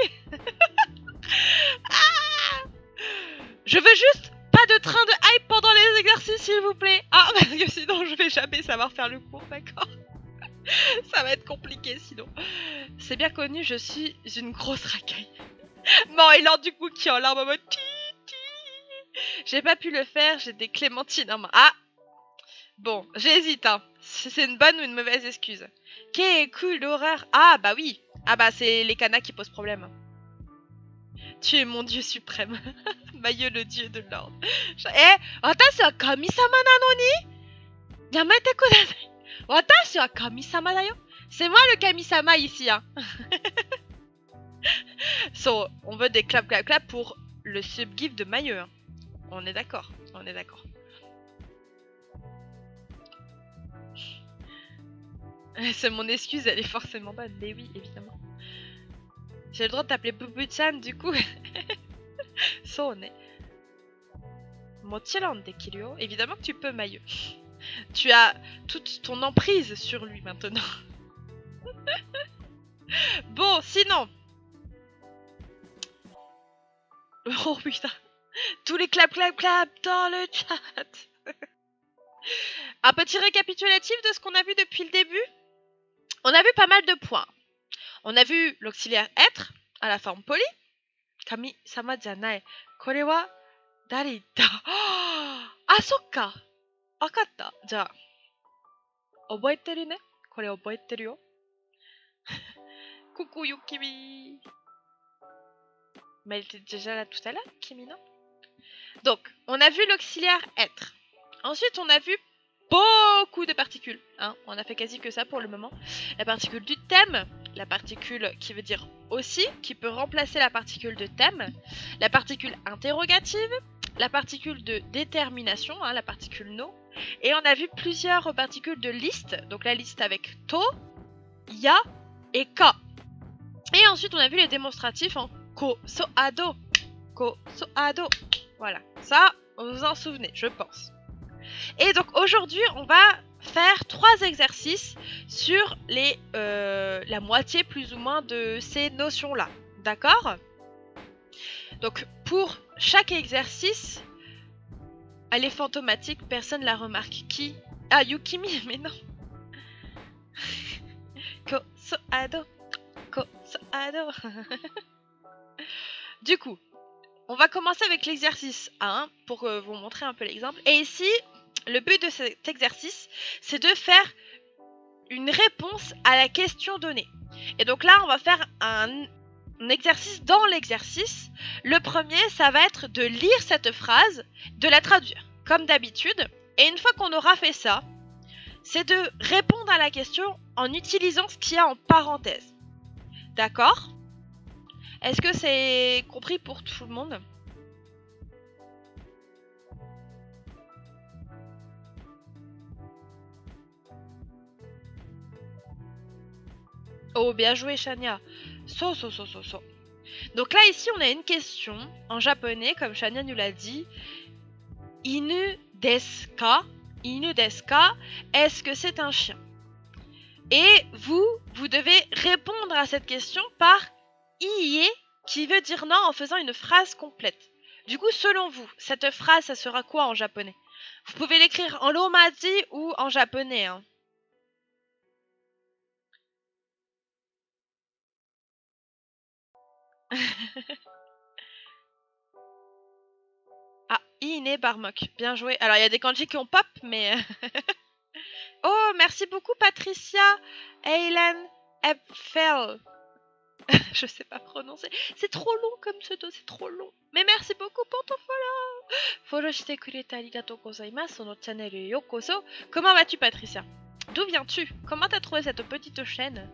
Ah, je veux juste pas de train de hype pendant les exercices, s'il vous plaît. Ah, parce que sinon je vais jamais savoir faire le cours, d'accord? Ça va être compliqué sinon. C'est bien connu, je suis une grosse racaille. Bon, et Lord du coup qui est en larmes en mode ti ti. J'ai pas pu le faire, j'ai des clémentines en main. Ah, bon, j'hésite, hein. Si c'est une bonne ou une mauvaise excuse. Qu'est cool d'horreur. Ah, bah oui. Ah, bah c'est les canas qui posent problème. Tu es mon dieu suprême. Mailleux le dieu de l'ordre. Eh, watashi wa kami-sama nano ni? Yamete kudasai. Watashi wa kami-sama da yo. C'est moi le kami-sama ici, hein. So, on veut des clap clap clap pour le sub-gift de Mailleux. Hein. On est d'accord, on est d'accord. C'est mon excuse, elle est forcément bonne. Mais oui, évidemment. J'ai le droit de t'appeler Bubu-chan du coup. So, on est. Mochiron dekiru yo. Évidemment que tu peux, Mailleux. Tu as toute ton emprise sur lui maintenant. Bon, sinon. Oh putain. Tous les clap clap clap dans le chat. Un petit récapitulatif de ce qu'on a vu depuis le début. On a vu pas mal de points. On a vu l'auxiliaire être à la forme polie. Kami sama janai. Kore wa dare itta? Ah, sokka. Wakatta. Ja. Oboeteru ne? Kore oboeteru yo. Coucou Yukimi. Mais elle était déjà là tout à l'heure, Kimi, non? Donc, on a vu l'auxiliaire être. Ensuite, on a vu beaucoup de particules. Hein. On a fait quasi que ça pour le moment. La particule du thème, la particule qui veut dire aussi, qui peut remplacer la particule de thème, la particule interrogative, la particule de détermination, hein, la particule no. Et on a vu plusieurs particules de liste. Donc la liste avec to, ya et ka. Et ensuite, on a vu les démonstratifs en ko, so, ado. Ko, so, ado. Voilà. Ça, vous vous en souvenez, je pense. Et donc, aujourd'hui, on va faire trois exercices sur les, euh, la moitié, plus ou moins, de ces notions-là. D'accord? Donc, pour chaque exercice, elle est fantomatique, personne ne la remarque. Qui? Ah, Yukimi, mais non. Ko, so, ado. Ko, so, ado. Du coup, on va commencer avec l'exercice un pour euh, vous montrer un peu l'exemple. Et ici, le but de cet exercice, c'est de faire une réponse à la question donnée. Et donc là, on va faire un, un exercice dans l'exercice. Le premier, ça va être de lire cette phrase, de la traduire, comme d'habitude. Et une fois qu'on aura fait ça, c'est de répondre à la question en utilisant ce qu'il y a en parenthèse. D'accord ? Est-ce que c'est compris pour tout le monde ? Oh, bien joué, Shania. So, so, so, so, so. Donc là, ici, on a une question en japonais, comme Shania nous l'a dit. Inu desu ka? Inu desu ka? Est-ce que c'est un chien? Et vous, vous devez répondre à cette question par iie, qui veut dire non en faisant une phrase complète. Du coup, selon vous, cette phrase, ça sera quoi en japonais? Vous pouvez l'écrire en romaji ou en japonais. Hein. Ah, Ine Barmok, bien joué. Alors, il y a des kanji qui ont pop, mais... Oh, merci beaucoup, Patricia Eilen Epfel. Je sais pas prononcer. C'est trop long comme pseudo, c'est trop long. Mais merci beaucoup pour ton follow. Follow shite kurete arigatou gozaimasu. Sono channel yokoso. Comment vas-tu, Patricia? D'où viens-tu? Comment t'as trouvé cette petite chaîne?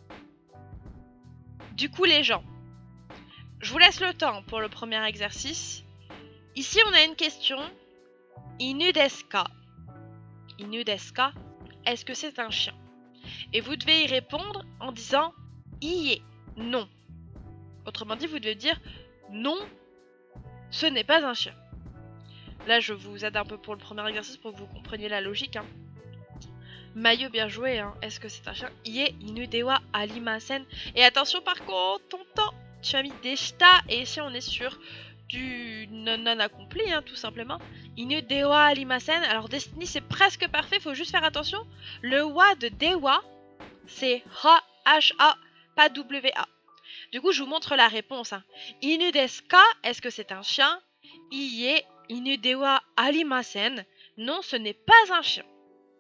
Du coup, les gens, je vous laisse le temps pour le premier exercice. Ici, on a une question. Inu desu ka? Inu desu ka? Est-ce que c'est un chien? Et vous devez y répondre en disant iie, non. Autrement dit, vous devez dire non, ce n'est pas un chien. Là, je vous aide un peu pour le premier exercice pour que vous compreniez la logique. Hein. Mayo, bien joué. Hein. Est-ce que c'est un chien? Ie, inu dewa arimasen. Et attention, par contre, ton temps, tu as mis deshita. Et ici, on est sur du non, non accompli, hein, tout simplement. Inu dewa arimasen. Alors, Destiny, c'est presque parfait. Il faut juste faire attention. Le wa de dewa, c'est ha, H-A, pas W-A. Du coup, je vous montre la réponse. Hein. Inu desu ka? Est-ce que c'est un chien? Iie, inu dewa arimasen. Non, ce n'est pas un chien.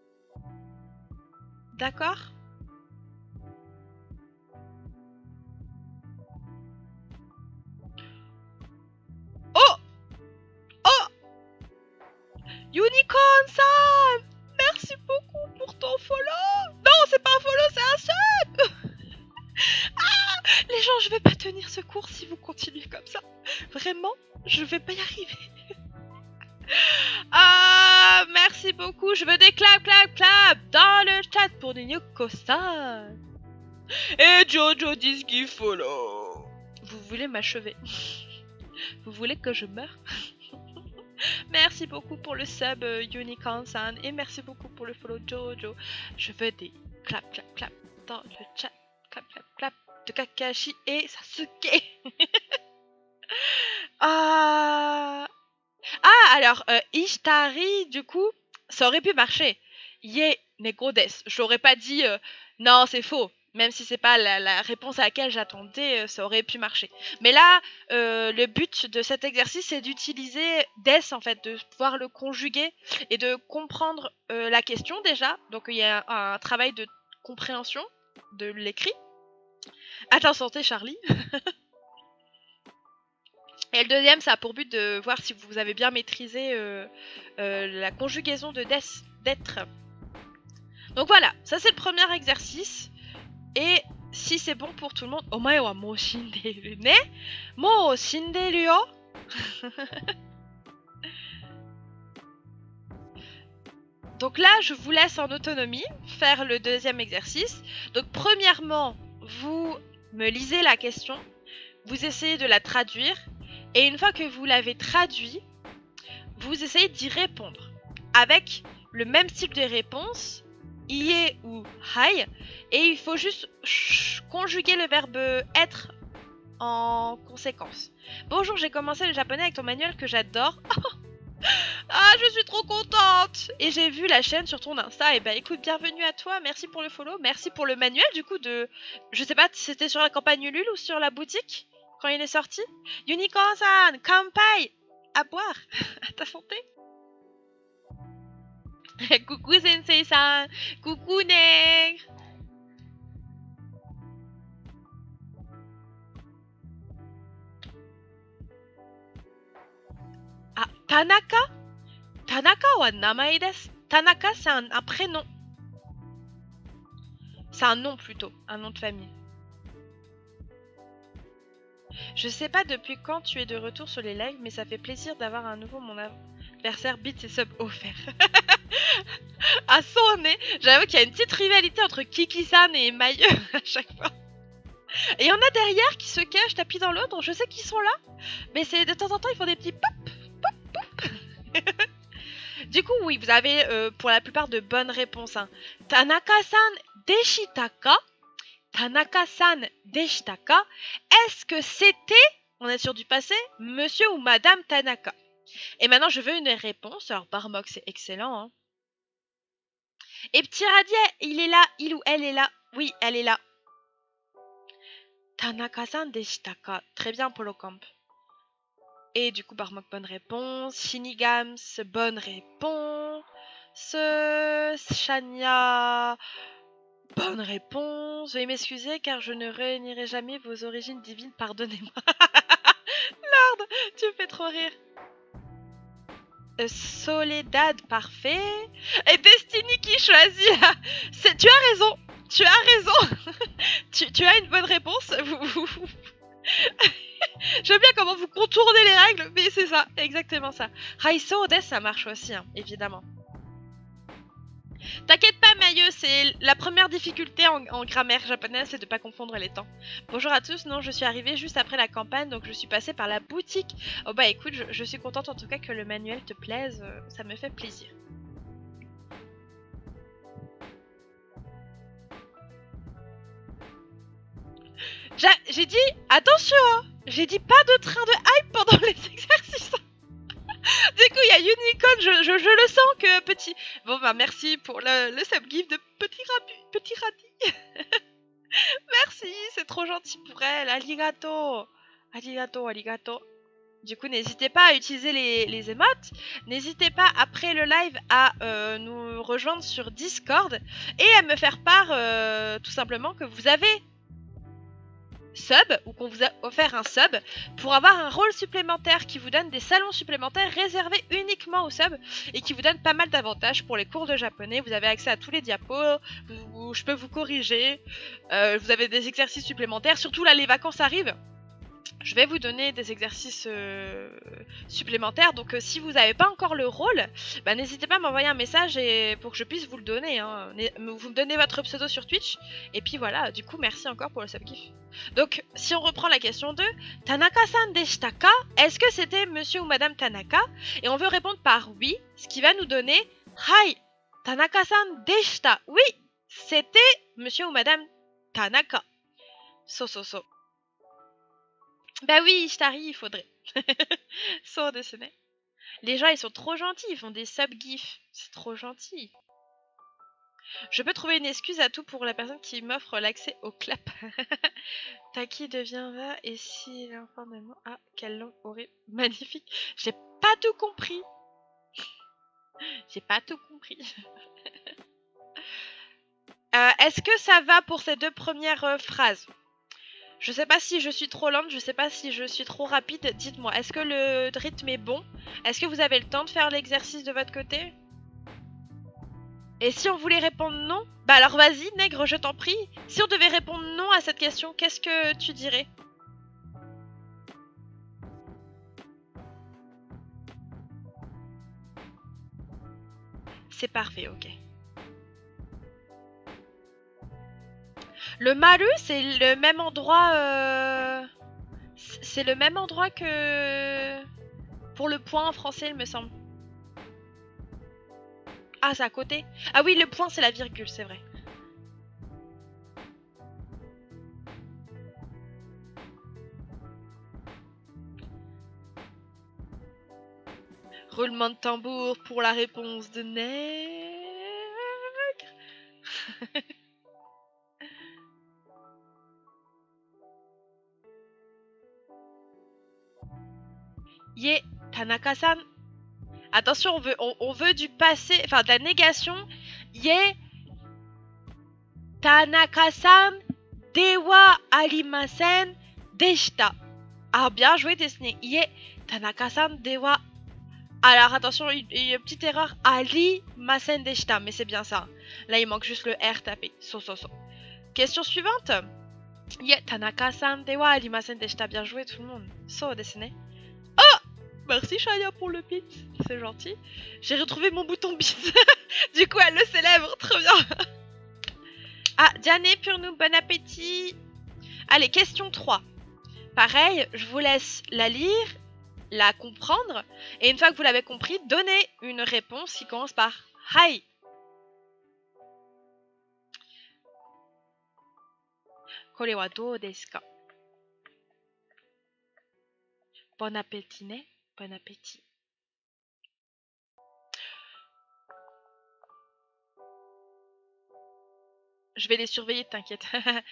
D'accord? Oh! Oh! Unicorn-san! Merci beaucoup pour ton follow! Non, c'est pas un follow, c'est un sub! Ah! Les gens, je vais pas tenir ce cours si vous continuez comme ça. Vraiment, je vais pas y arriver. Ah, merci beaucoup. Je veux des clap, clap, clap dans le chat pour Ninyoko-san. Et Jojo Disney follow. Vous voulez m'achever? Vous voulez que je meure? Merci beaucoup pour le sub euh, Unicorn-san. Et merci beaucoup pour le follow Jojo. Je veux des clap, clap, clap dans le chat. Clap, clap, clap de Kakashi et Sasuke. Ah... Ah, alors, euh, Ishtari, du coup, ça aurait pu marcher. Ie neko desu. J'aurais pas dit euh, non, c'est faux. Même si c'est pas la, la réponse à laquelle j'attendais, euh, ça aurait pu marcher. Mais là, euh, le but de cet exercice, c'est d'utiliser des, en fait, de pouvoir le conjuguer et de comprendre euh, la question déjà. Donc il y a un, un travail de compréhension de l'écrit. À ta santé, Charlie. Et le deuxième, ça a pour but de voir si vous avez bien maîtrisé euh, euh, la conjugaison de des, d'être. Donc voilà, ça c'est le premier exercice. Et si c'est bon pour tout le monde, omae wa mou shinderu ne? Mou shinderu yo? Donc là, je vous laisse en autonomie faire le deuxième exercice. Donc premièrement, vous me lisez la question, vous essayez de la traduire, et une fois que vous l'avez traduit, vous essayez d'y répondre avec le même type de réponse, ie ou hai, et il faut juste conjuguer le verbe être en conséquence. Bonjour, j'ai commencé le japonais avec ton manuel que j'adore. Ah, je suis trop contente! Et j'ai vu la chaîne sur ton Insta. Et bah écoute, bienvenue à toi. Merci pour le follow. Merci pour le manuel du coup de... Je sais pas si c'était sur la campagne Ulule ou sur la boutique quand il est sorti. Unicorn-san, kampai! À boire! À ta santé! Coucou Sensei-san! Coucou Nègre! Ah, Tanaka? Tanaka wa namae desu. Tanaka, c'est un, un prénom. C'est un nom plutôt, un nom de famille. Je sais pas depuis quand tu es de retour sur les lives, mais ça fait plaisir d'avoir à nouveau mon adversaire beat et sub offert. À son nez, j'avoue qu'il y a une petite rivalité entre Kiki-san et Mailleux à chaque fois. Et il y en a derrière qui se cachent tapis dans l'autre, donc je sais qu'ils sont là, mais c'est de temps en temps ils font des petits pop, pop, pop. Du coup, oui, vous avez euh, pour la plupart de bonnes réponses. Hein. Tanaka-san deshitaka? Tanaka-san deshitaka? Est-ce que c'était, on est sur du passé, monsieur ou madame Tanaka? Et maintenant, je veux une réponse. Alors, Barmok, c'est excellent. Hein. Et Petit Radier, il est là, il ou elle est là. Oui, elle est là. Tanaka-san deshitaka? Très bien, Polocamp. Et du coup, Barmok, bonne réponse. Shinigams, bonne réponse. Shania, bonne réponse. Veuillez m'excuser car je ne réunirai jamais vos origines divines, pardonnez-moi. Lord, tu me fais trop rire. Euh, Soledad, parfait. Et Destiny qui choisit là. Tu as raison, tu as raison. tu, tu as une bonne réponse. Vous, vous... J'aime bien comment vous contournez les règles, mais c'est ça, exactement ça. Raiso des, ça marche aussi, hein, évidemment. T'inquiète pas, Mailleux, c'est la première difficulté en, en grammaire japonaise, c'est de pas confondre les temps. Bonjour à tous, non, je suis arrivée juste après la campagne, donc je suis passée par la boutique. Oh bah écoute, je, je suis contente en tout cas que le manuel te plaise, euh, ça me fait plaisir. J'ai dit, attention, hein, j'ai dit pas de train de hype pendant les exercices. Du coup, il y a Unicorn, je, je, je le sens que petit... Bon bah merci pour le, le subgift de Petit Rabu, Petit Radis. Merci, c'est trop gentil pour elle. Arigato. Arigato, arigato. Du coup, n'hésitez pas à utiliser les, les émotes. N'hésitez pas, après le live, à euh, nous rejoindre sur Discord et à me faire part, euh, tout simplement, que vous avez sub, ou qu'on vous a offert un sub, pour avoir un rôle supplémentaire qui vous donne des salons supplémentaires réservés uniquement aux subs et qui vous donne pas mal d'avantages pour les cours de japonais. Vous avez accès à tous les diapos, vous, vous, je peux vous corriger, euh, vous avez des exercices supplémentaires, surtout là les vacances arrivent. Je vais vous donner des exercices euh, supplémentaires, donc euh, si vous n'avez pas encore le rôle, bah, n'hésitez pas à m'envoyer un message et, pour que je puisse vous le donner. Hein. Vous me donnez votre pseudo sur Twitch, et puis voilà, du coup merci encore pour le subgift. Donc si on reprend la question de Tanaka-san deshitaka, est-ce que c'était monsieur ou madame Tanaka? Et on veut répondre par oui, ce qui va nous donner Hai, Tanaka-san deshita. Oui, c'était monsieur ou madame Tanaka. So so so. Bah oui, Ishtari, il faudrait. Sans dessiner. Les gens, ils sont trop gentils, ils font des sub-gifs. C'est trop gentil. Je peux trouver une excuse à tout pour la personne qui m'offre l'accès au clap. Taki devient va et si l'enfant de moi... Ah, quelle langue horrible. Magnifique. J'ai pas tout compris. J'ai pas tout compris. euh, Est-ce que ça va pour ces deux premières euh, phrases? Je sais pas si je suis trop lente, je sais pas si je suis trop rapide. Dites-moi, est-ce que le rythme est bon? Est-ce que vous avez le temps de faire l'exercice de votre côté? Et si on voulait répondre non? Bah alors vas-y, nègre, je t'en prie. Si on devait répondre non à cette question, qu'est-ce que tu dirais? C'est parfait, ok. Le Maru, c'est le même endroit... Euh... C'est le même endroit que... Pour le point en français, il me semble. Ah, c'est à côté. Ah oui, le point, c'est la virgule, c'est vrai. Roulement de tambour pour la réponse de nègre. Yé, Tanaka-san. Attention, on veut, on, on veut du passé, enfin de la négation. Yé, Tanaka-san, dewa arimasen deshita. Ah, bien joué, Destiny. Yé, Tanaka-san, dewa. Alors attention, une, une petite erreur. Arimasen deshita, mais c'est bien ça. Là, il manque juste le R tapé. So, so, so. Question suivante. Yé, Tanaka-san, dewa arimasen deshita. Bien joué, tout le monde. So, Destiny. Oh! Merci Shaya pour le pitch, c'est gentil. J'ai retrouvé mon bouton bis. Du coup, elle le célèbre, trop bien. Ah, Diane, pour nous, bon appétit. Allez, question trois. Pareil, je vous laisse la lire, la comprendre, et une fois que vous l'avez compris, donnez une réponse qui commence par Hai. Kore wa dou desu ka? Bon appétit, ne? Bon appétit. Je vais les surveiller, t'inquiète.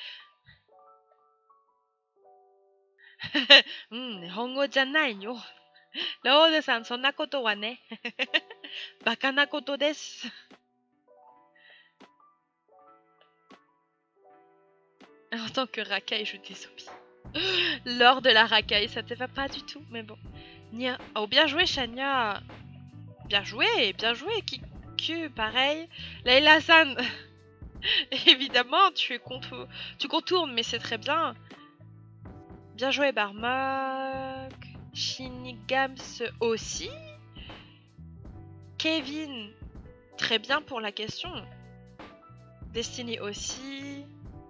Hmm, nihongo janai yo. Rose-san, sonna koto wa ne. Baka na koto desu. En tant que racaille, je désobéis. Lors de la racaille, ça te va pas du tout, mais bon. Nia. Oh, bien joué, Shania. Bien joué, bien joué, Kiku, pareil. Layla-san. Évidemment, tu, contour... tu contournes, mais c'est très bien. Bien joué, Barmok. Shinigams aussi. Kevin, très bien pour la question. Destiny aussi.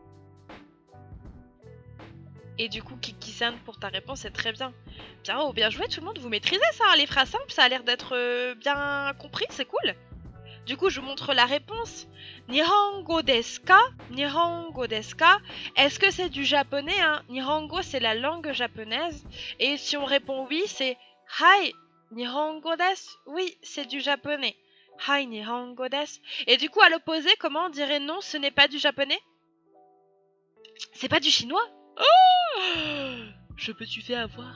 Et du coup, Kiki-san, pour ta réponse, c'est très bien. Bien, oh, bien joué tout le monde, vous maîtrisez ça, hein, les phrases simples, ça a l'air d'être euh, bien compris, c'est cool. Du coup, je vous montre la réponse. Nihongo desu ka? Nihongo desu ka? Est-ce que c'est du japonais, hein? Nihongo, c'est la langue japonaise. Et si on répond oui, c'est Hai, Nihongo desu? Oui, c'est du japonais. Hai, Nihongo desu. Et du coup, à l'opposé, comment on dirait non, ce n'est pas du japonais? C'est pas du chinois? Oh, je me suis fait avoir.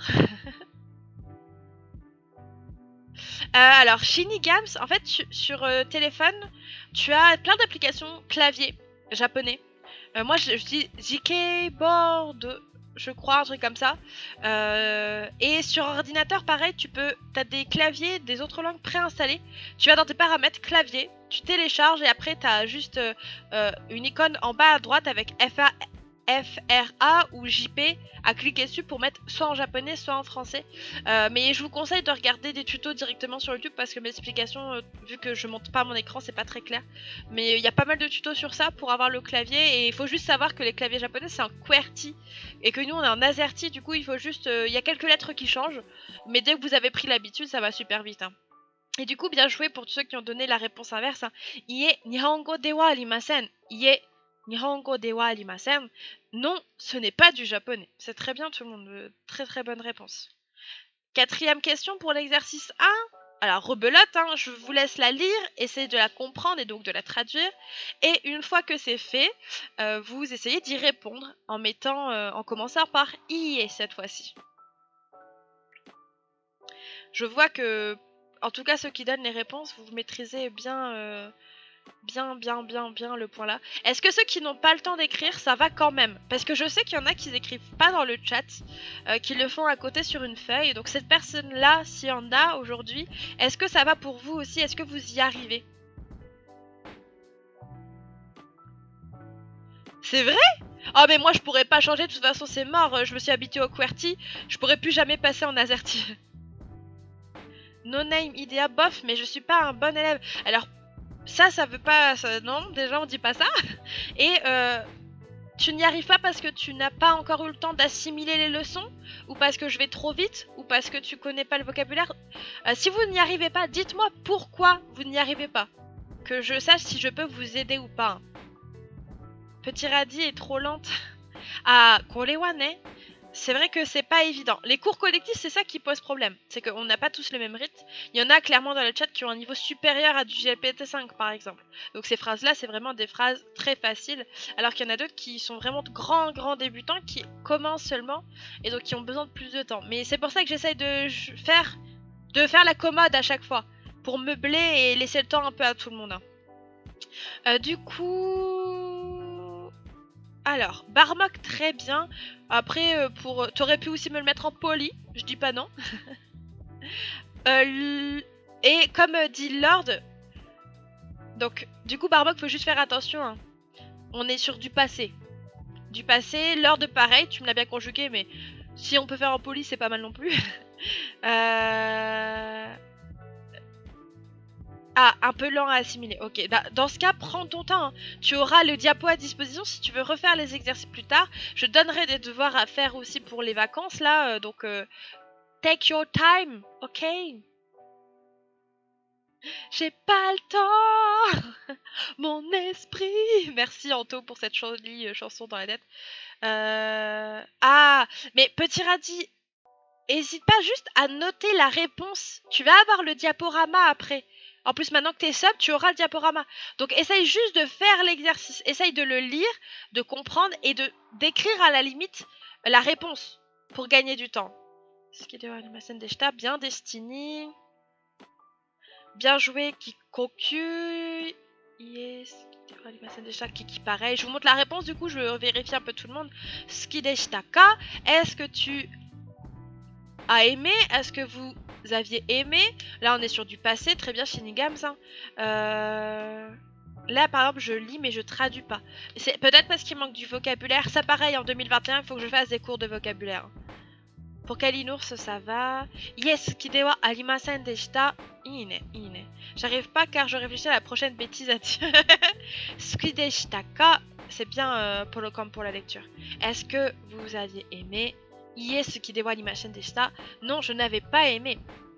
euh, alors, Shinigams, en fait, sur, sur euh, téléphone, tu as plein d'applications clavier japonais. Euh, moi, je, je dis Jikeboard, je crois, un truc comme ça. Euh, et sur ordinateur, pareil, tu peux, t'as des claviers des autres langues préinstallés. Tu vas dans tes paramètres clavier, tu télécharges et après, t'as juste euh, euh, une icône en bas à droite avec F A. F R A ou J P à cliquer dessus pour mettre soit en japonais soit en français. Euh, mais je vous conseille de regarder des tutos directement sur YouTube parce que mes explications, euh, vu que je monte pas mon écran, c'est pas très clair. Mais il y a pas mal de tutos sur ça pour avoir le clavier et il faut juste savoir que les claviers japonais c'est un QWERTY et que nous on est en AZERTY, du coup il faut juste, il euh, y a quelques lettres qui changent, mais dès que vous avez pris l'habitude ça va super vite. Hein. Et du coup bien joué pour tous ceux qui ont donné la réponse inverse. Hein. Ie nihongo de wa arimasen. Ie Nihongo de wa arimasen. Non, ce n'est pas du japonais. C'est très bien tout le monde. Très très bonne réponse. Quatrième question pour l'exercice un. alors rebelote, hein, je vous laisse la lire, essayez de la comprendre et donc de la traduire. Et une fois que c'est fait, euh, vous essayez d'y répondre en mettant, euh, en commençant par I cette fois-ci. Je vois que, en tout cas ceux qui donnent les réponses, vous maîtrisez bien, euh, bien, bien, bien, bien le point là. Est-ce que ceux qui n'ont pas le temps d'écrire, ça va quand même? Parce que je sais qu'il y en a qui n'écrivent pas dans le chat, euh, qui le font à côté sur une feuille. Donc cette personne-là, s'il y en a aujourd'hui, est-ce que ça va pour vous aussi? Est-ce que vous y arrivez? C'est vrai? Oh mais moi je pourrais pas changer, de toute façon c'est mort, je me suis habituée au QWERTY, je pourrais plus jamais passer en AZERTY. No name idea bof, mais je suis pas un bon élève. Alors ça, ça veut pas... Ça, non, déjà on dit pas ça. Et euh, tu n'y arrives pas parce que tu n'as pas encore eu le temps d'assimiler les leçons? Ou parce que je vais trop vite? Ou parce que tu connais pas le vocabulaire? euh, Si vous n'y arrivez pas, dites-moi pourquoi vous n'y arrivez pas. Que je sache si je peux vous aider ou pas. Petit radis est trop lente. Ah, Korewane, c'est vrai que c'est pas évident. Les cours collectifs, c'est ça qui pose problème. C'est qu'on n'a pas tous le même rythme. Il y en a clairement dans le chat qui ont un niveau supérieur à du G P T cinq par exemple. Donc ces phrases-là, c'est vraiment des phrases très faciles. Alors qu'il y en a d'autres qui sont vraiment de grands, grands débutants qui commencent seulement et donc qui ont besoin de plus de temps. Mais c'est pour ça que j'essaye de faire, de faire la commode à chaque fois. Pour meubler et laisser le temps un peu à tout le monde. Hein. Euh, du coup... Alors, Barmok, très bien. Après, euh, pour... t'aurais pu aussi me le mettre en poli. Je dis pas non. euh, et comme euh, dit Lord... Donc, du coup, Barmok, faut juste faire attention. Hein. On est sur du passé. Du passé, Lord pareil, tu me l'as bien conjugué, mais si on peut faire en poli, c'est pas mal non plus. euh... Ah, un peu lent à assimiler. Ok, bah, dans ce cas, prends ton temps. Hein. Tu auras le diapo à disposition si tu veux refaire les exercices plus tard. Je donnerai des devoirs à faire aussi pour les vacances, là. Euh, donc, euh, take your time, ok? J'ai pas le temps, mon esprit. Merci Anto pour cette jolie euh, chanson dans la tête. Euh... Ah, mais petit radis, hésite pas juste à noter la réponse. Tu vas avoir le diaporama après. En plus, maintenant que t'es sub, tu auras le diaporama. Donc, essaye juste de faire l'exercice. Essaye de le lire, de comprendre et de d'écrire à la limite la réponse pour gagner du temps. Bien destiné. Bien joué, Kikoku. Yes. Kiki, pareil. Je vous montre la réponse, du coup, je vérifie un peu tout le monde. Skideshtaka. Est-ce que tu as aimé? Est-ce que vous aviez aimé? Là, on est sur du passé. Très bien, Shinigams. Hein. Euh... Là, par exemple, je lis, mais je traduis pas. C'est peut-être parce qu'il manque du vocabulaire. Ça, pareil, en deux mille vingt et un, il faut que je fasse des cours de vocabulaire. Pour Kalinours, ça va. Yes, Kidewa arimasen deshita. Ine, ine. J'arrive pas car je réfléchis à la prochaine bêtise à dire. Skideshtaka. C'est bien euh, pour le camp pour la lecture. Est-ce que vous aviez aimé? Yes, Kidewa arimasen deshita. Non, je n'avais pas aimé.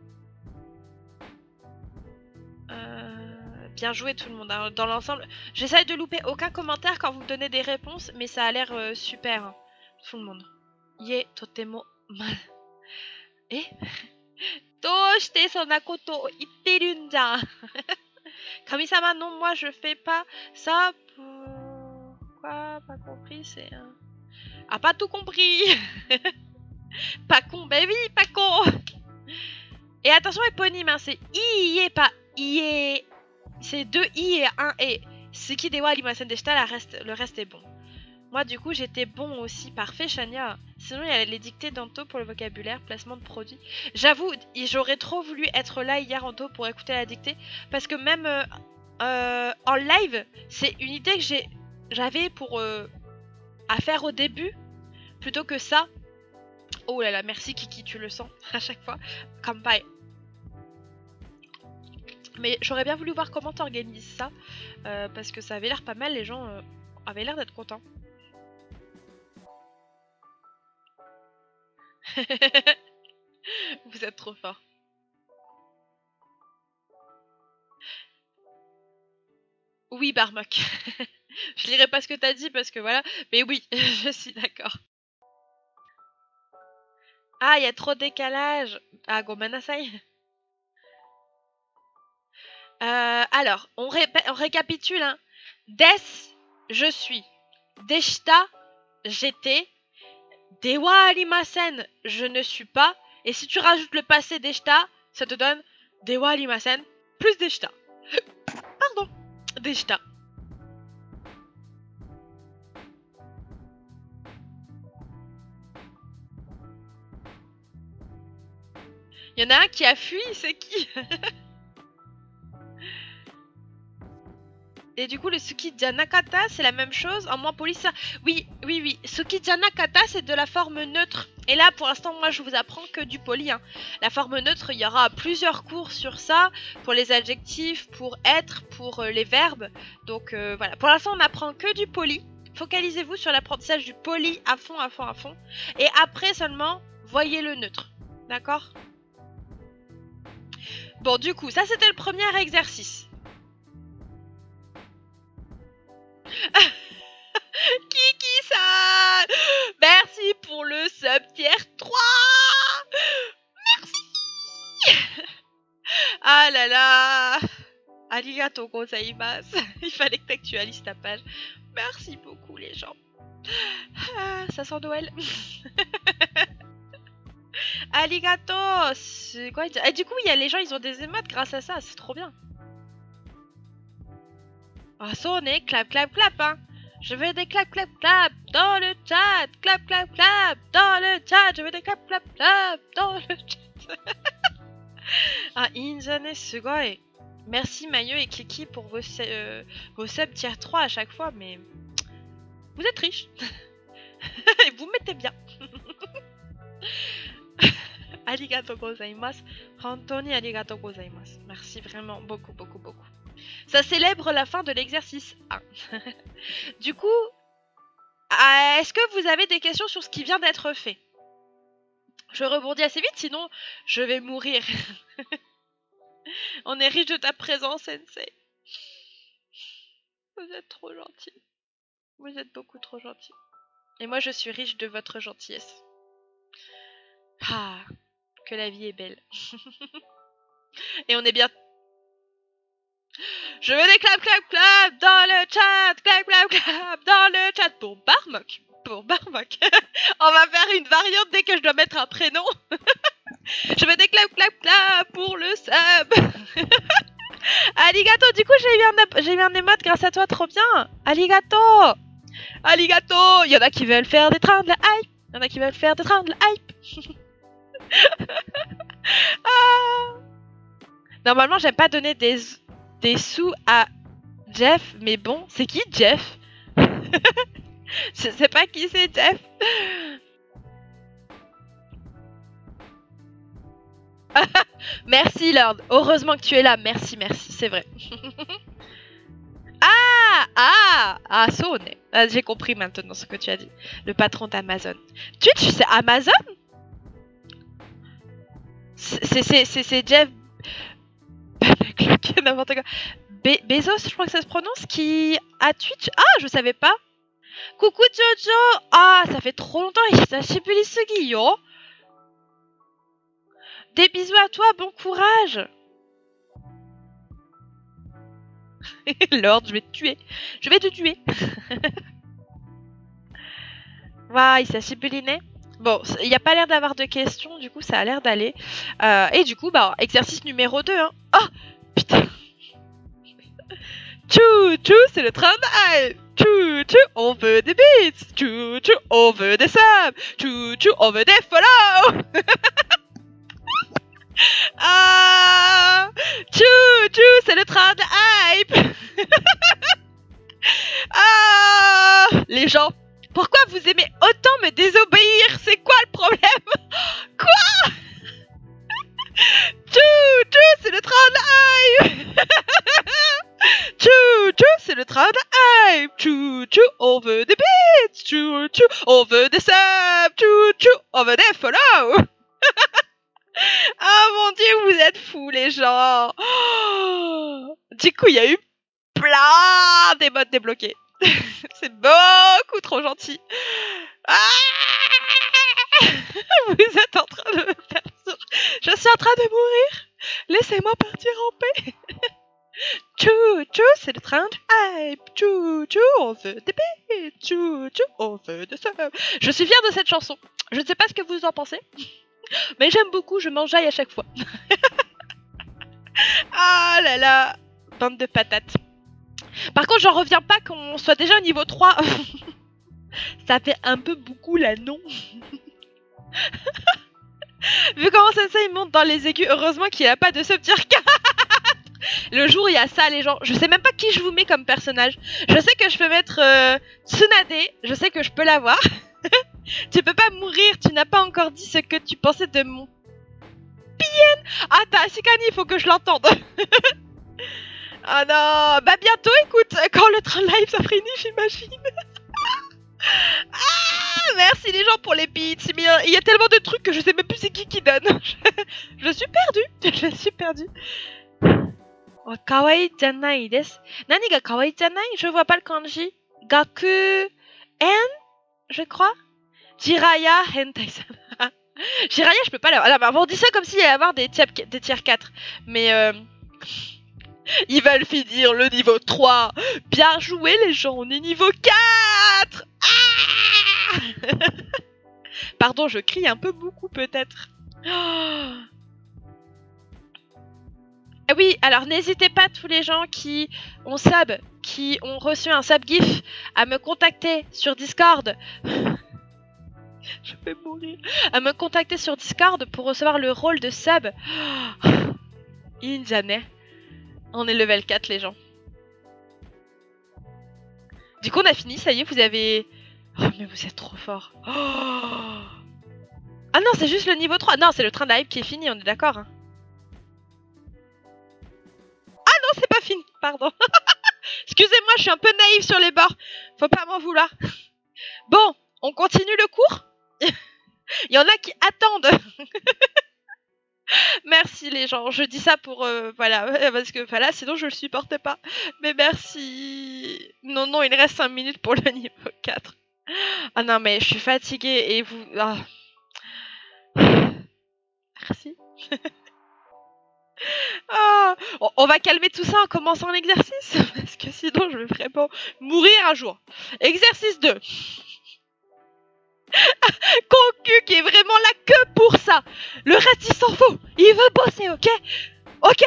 Euh, bien joué tout le monde. Hein. Dans l'ensemble, j'essaye de louper aucun commentaire quand vous me donnez des réponses, mais ça a l'air euh, super. Hein. Tout le monde. Ye totemo mal. Eh? Doshite sonna koto itteru nja. Kami-sama, non, moi je fais pas ça. Pourquoi? Pas compris, c'est un. Ah, pas tout compris. Pas con, bah oui, pas con. Et attention, éponyme, hein, c'est I, pas I. C'est deux I et un E. Suki dewa arimasen deshita, le reste est bon. Moi, du coup, j'étais bon aussi. Parfait, Shania. Sinon, il y a les dictées d'Anto pour le vocabulaire, placement de produits. J'avoue, j'aurais trop voulu être là hier, Anto, pour écouter la dictée. Parce que même euh, euh, en live, c'est une idée que j'avais pour euh, à faire au début. Plutôt que ça. Oh là là, merci Kiki, tu le sens à chaque fois. Kampai. Mais j'aurais bien voulu voir comment t'organises ça. Euh, parce que ça avait l'air pas mal, les gens euh, avaient l'air d'être contents. Vous êtes trop fort. Oui, Barmok. Je lirai pas ce que t'as dit parce que voilà. Mais oui, je suis d'accord. Ah, il y a trop de décalage. Ah, gomenasai. Euh, alors, on, ré on récapitule. Hein. Des, je suis. Deshita, j'étais. Dewa arimasen, je ne suis pas. Et si tu rajoutes le passé deshita, ça te donne Dewa arimasen plus deshita. Pardon, deshita. Il y en a un qui a fui, c'est qui? Et du coup, le Tsukija Nakata, c'est la même chose, en moins poli. Ça... Oui, oui, oui. Tsukija Nakata, c'est de la forme neutre. Et là, pour l'instant, moi, je vous apprends que du poli. Hein. La forme neutre, il y aura plusieurs cours sur ça, pour les adjectifs, pour être, pour euh, les verbes. Donc, euh, voilà. Pour l'instant, on n'apprend que du poli. Focalisez-vous sur l'apprentissage du poli à fond, à fond, à fond. Et après seulement, voyez le neutre. D'accord? Bon, du coup, ça, c'était le premier exercice. Kiki-san, merci pour le sub tier trois. Merci. Ah là là. Arigatou gozaimasu. Il fallait que tu actualises ta page. Merci beaucoup les gens. Ah, ça sent Noël. Arigato. C'est quoi? Et du coup, il y a les gens, ils ont des émotes grâce à ça. C'est trop bien. Ah, sonner, clap, clap, clap, hein. Je veux des clap, clap, clap dans le chat. Clap, clap, clap dans le chat. Je veux des clap, clap, clap dans le chat. Ah, injane, sugoi. Merci Maillot et Kiki pour vos, euh, vos subs tier trois à chaque fois, mais vous êtes riches. Et vous mettez bien. Arigatou gozaimasu. Hontoni arigatou gozaimasu. Merci vraiment beaucoup, beaucoup, beaucoup. Ça célèbre la fin de l'exercice un. Du coup, est-ce que vous avez des questions sur ce qui vient d'être fait? Je rebondis assez vite, sinon je vais mourir. On est riche de ta présence, Sensei. Vous êtes trop gentil. Vous êtes beaucoup trop gentil. Et moi, je suis riche de votre gentillesse. Ah, que la vie est belle. Et on est bien... Je veux des clap clap clap dans le chat, clap clap clap dans le chat pour Barmok, pour Barmok. On va faire une variante dès que je dois mettre un prénom. Je veux des clap clap clap pour le sub. Arigato, du coup j'ai eu un j'ai eu un émote grâce à toi, trop bien. Arigato, arigato. Il y en a qui veulent faire des trains de la hype, il y en a qui veulent faire des trains de la hype. Ah. Normalement j'aime pas donner des des sous à Jeff, mais bon, c'est qui Jeff? Je sais pas qui c'est Jeff. Merci Lord, heureusement que tu es là, merci, merci, c'est vrai. Ah, ah, ah, sonne. Ah, j'ai compris maintenant ce que tu as dit. Le patron d'Amazon. Twitch, c'est Amazon? C'est Jeff... N'importe quoi. Be Bezos, je crois que ça se prononce, qui a Twitch. Ah, je savais pas. Coucou Jojo. Ah, ça fait trop longtemps. Hisashiburi yo. Des bisous à toi, bon courage. Lord, je vais te tuer. Je vais te tuer. Waouh, Hisashiburi ne. Bon, il n'y a pas l'air d'avoir de questions, du coup ça a l'air d'aller. Euh, et du coup, bah, exercice numéro deux. Hein. Oh, putain. Tchou, tchou, c'est le train de... Tchou, tchou, on veut des beats. Tchou, tchou, on veut des subs. Tchou, tchou, on veut des follow. Ah, tchou, tchou, c'est le train de hype. Ah, les gens, pourquoi vous aimez autant me désobéir? C'est quoi le problème? Quoi? Tchou, tchou, c'est le train de hype. Tchou, tchou, c'est le train de hype. Tchou, tchou, on veut des beats. Tchou, tchou, on veut des subs. Tchou, tchou, on veut des follow. Ah mon dieu, vous êtes fous les gens. Oh, du coup, il y a eu plein d'émotes débloquées. C'est beaucoup trop gentil. Ah, vous êtes en train de me faire sourire. Je suis en train de mourir. Laissez-moi partir en paix. Tchou, tchou, c'est le train de hype. Tchou, tchou, on veut des bêtes. Tchou, tchou, on veut de ça. Je suis fière de cette chanson. Je ne sais pas ce que vous en pensez, mais j'aime beaucoup, je m'enjaille à chaque fois. Ah là là, bande de patates. Par contre, j'en reviens pas qu'on soit déjà au niveau trois. Ça fait un peu beaucoup là, non? Vu comment ça, ça, il monte dans les aigus, heureusement qu'il a pas de sub tier quatre. Le jour où il y a ça, les gens, je sais même pas qui je vous mets comme personnage. Je sais que je peux mettre euh, Tsunade, je sais que je peux l'avoir. Tu peux pas mourir, tu n'as pas encore dit ce que tu pensais de mon P N. Ah, t'as Sikani, il faut que je l'entende. Ah non, bah bientôt, écoute, quand le train live ça finit, j'imagine. Ah, merci les gens pour les beats. Il y a tellement de trucs que je sais même plus c'est qui qui donne. Je suis perdue. Je suis perdue. Oh, kawaii janai desu. Nani ga kawaii janai? Je vois pas le kanji. Gaku en, je crois. Jiraya hentai-sama. Jiraya, je peux pas l'avoir. Alors, on dit ça comme s'il allait avoir des tiers, des tiers quatre. Mais euh... ils veulent finir le niveau trois. Bien joué les gens, on est niveau quatre. Ah Pardon, je crie un peu beaucoup peut-être. Oh. Oui, alors n'hésitez pas tous les gens qui ont sub, qui ont reçu un sub gif, à me contacter sur Discord. Je vais mourir. À me contacter sur Discord pour recevoir le rôle de sub. Oh. Injane. On est level quatre les gens. Du coup on a fini, ça y est, vous avez... Oh mais vous êtes trop forts. Oh. Ah non, c'est juste le niveau trois. Non, c'est le train de la hype qui est fini, on est d'accord hein. Ah non, c'est pas fini, pardon. Excusez-moi, je suis un peu naïve sur les bords. Faut pas m'en vouloir. Bon, on continue le cours. Il y en a qui attendent. Merci les gens, je dis ça pour... Euh, voilà, parce que voilà, sinon je le supportais pas. Mais merci. Non, non, il reste cinq minutes pour le niveau quatre. Ah non, mais je suis fatiguée et vous... Ah. Merci. Ah, on va calmer tout ça en commençant l'exercice. Parce que sinon je vais vraiment mourir un jour. Exercice deux. Concu qui est vraiment là que pour ça. Le reste il s'en fout. Il veut bosser, ok? Ok.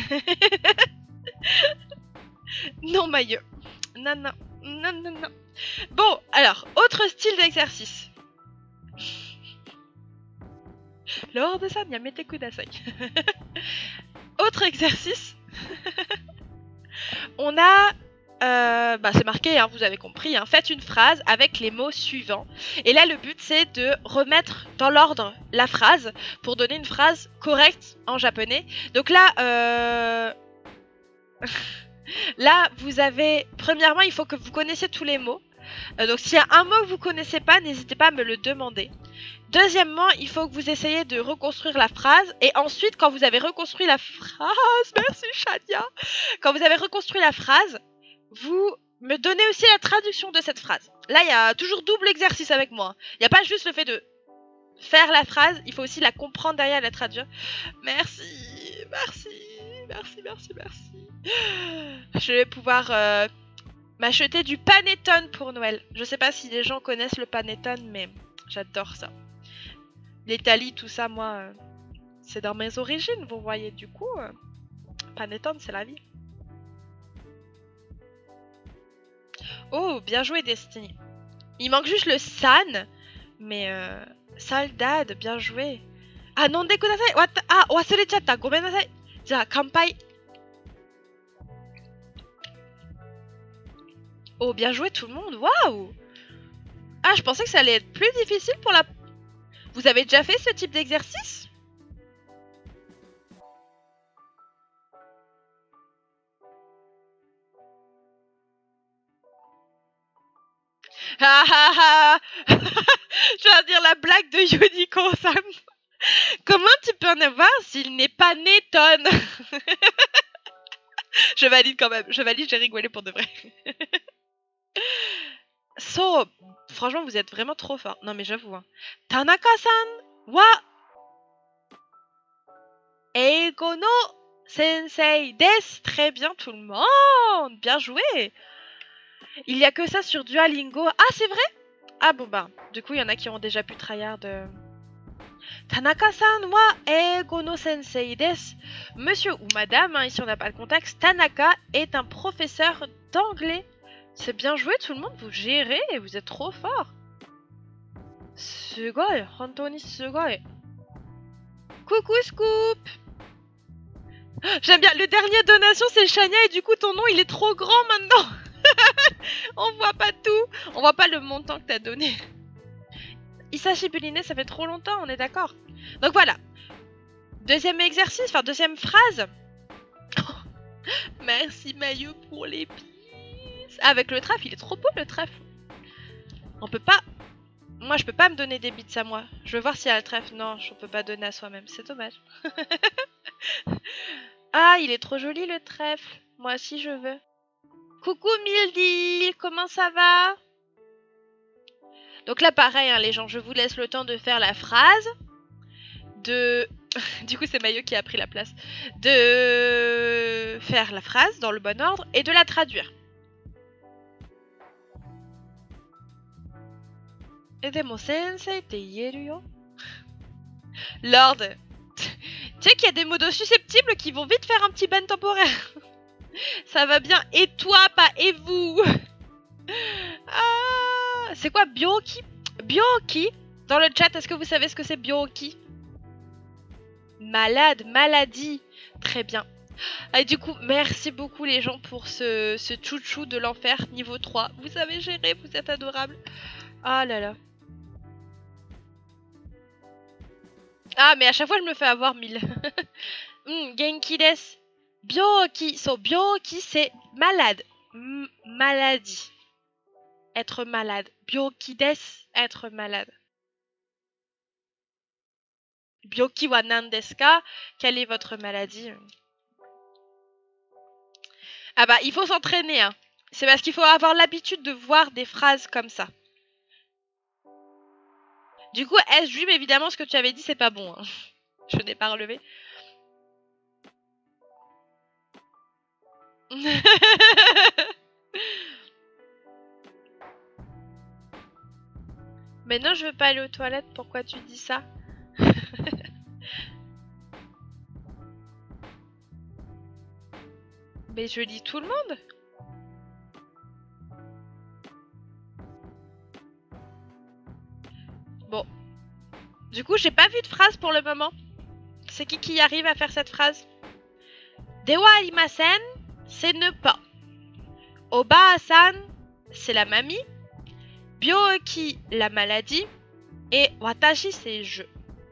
Non Maillot. Non, non. Non, non, non. Bon, alors, autre style d'exercice. Lors de ça, Nyamete Kudasai. Autre exercice. On a... Euh, bah c'est marqué, hein, vous avez compris. Hein, faites une phrase avec les mots suivants. Et là, le but, c'est de remettre dans l'ordre la phrase pour donner une phrase correcte en japonais. Donc là... Euh... Là, vous avez... Premièrement, il faut que vous connaissiez tous les mots. Euh, donc s'il y a un mot que vous connaissez pas, n'hésitez pas à me le demander. Deuxièmement, il faut que vous essayiez de reconstruire la phrase. Et ensuite, quand vous avez reconstruit la phrase... Merci Shania. Quand vous avez reconstruit la phrase, vous me donnez aussi la traduction de cette phrase. Là, il y a toujours double exercice avec moi. Il n'y a pas juste le fait de faire la phrase, il faut aussi la comprendre derrière et la traduire. Merci, merci, merci, merci, merci. Je vais pouvoir euh, m'acheter du panettone pour Noël. Je sais pas si les gens connaissent le panettone, mais j'adore ça. L'Italie, tout ça, moi, euh, c'est dans mes origines, vous voyez. Du coup, euh, panettone, c'est la vie. Oh, bien joué Destiny. Il manque juste le san, mais euh, Saldad, bien joué. Ah, non de kudasai. Wata... Ah, wasurechatta. Gomen nasai. Ja, kanpai. Oh, bien joué tout le monde. Waouh. Ah, je pensais que ça allait être plus difficile pour la... Vous avez déjà fait ce type d'exercice? Ah ah ah. Je vais dire la blague de Yuniko-san. Comment tu peux en avoir s'il n'est pas Netton? Je valide quand même. Je valide, j'ai rigolé pour de vrai. So, franchement, vous êtes vraiment trop fort. Non, mais j'avoue. Hein. Tanaka-san wa Eigo no sensei des. Très bien tout le monde. Bien joué. Il y a que ça sur Duolingo. Ah, c'est vrai? Ah bon bah, du coup, il y en a qui ont déjà pu tryhard. Euh... Tanaka-san wa eigo no sensei desu. Monsieur ou madame, hein, ici on n'a pas le contexte, Tanaka est un professeur d'anglais. C'est bien joué tout le monde, vous gérez et vous êtes trop fort. Sugoi, hontoni sugoi. Coucou Scoop. J'aime bien, le dernier donation c'est Shania et du coup ton nom il est trop grand maintenant. On voit pas tout, on voit pas le montant que t'as donné. Isashi Buline, ça fait trop longtemps, on est d'accord. Donc voilà. Deuxième exercice, enfin deuxième phrase. Merci Maillot pour les pistes. Ah, avec le trèfle, il est trop beau le trèfle. On peut pas... Moi, je peux pas me donner des bits à moi. Je veux voir s'il y a le trèfle. Non, je peux pas donner à soi-même. C'est dommage. Ah, il est trop joli le trèfle. Moi aussi, je veux. Coucou Mildy, comment ça va? Donc là, pareil, hein, les gens, je vous laisse le temps de faire la phrase. De... Du coup, c'est Maillot qui a pris la place. De faire la phrase dans le bon ordre et de la traduire. Edemo sensei te ieru yo. Lord, tu sais qu'il y a des modos susceptibles qui vont vite faire un petit ban temporaire. Ça va bien. Et toi, pas et vous. Ah, c'est quoi Byoki? Byoki? Dans le chat, est-ce que vous savez ce que c'est Byoki? Malade, maladie. Très bien. Et du coup, merci beaucoup les gens pour ce, ce chouchou de l'enfer niveau trois. Vous avez géré, vous êtes adorables. Ah là là. Ah, mais à chaque fois, je me fais avoir mille. mm, Genki desu. Byoki. So, byoki, c'est malade. M maladie. Être malade. Byoki desu, être malade. Byoki wa nan desu ka? Quelle est votre maladie? Ah bah, il faut s'entraîner, hein. C'est parce qu'il faut avoir l'habitude de voir des phrases comme ça. Du coup, S-Dream, évidemment, ce que tu avais dit, c'est pas bon. Hein. Je n'ai pas relevé. Mais non, je veux pas aller aux toilettes. Pourquoi tu dis ça? Mais je lis tout le monde. Bon. Du coup, j'ai pas vu de phrase pour le moment. C'est qui qui arrive à faire cette phrase? Dewa arimasen, c'est ne pas. Oba-san, c'est la mamie. Byoki, la maladie. Et watashi, c'est je.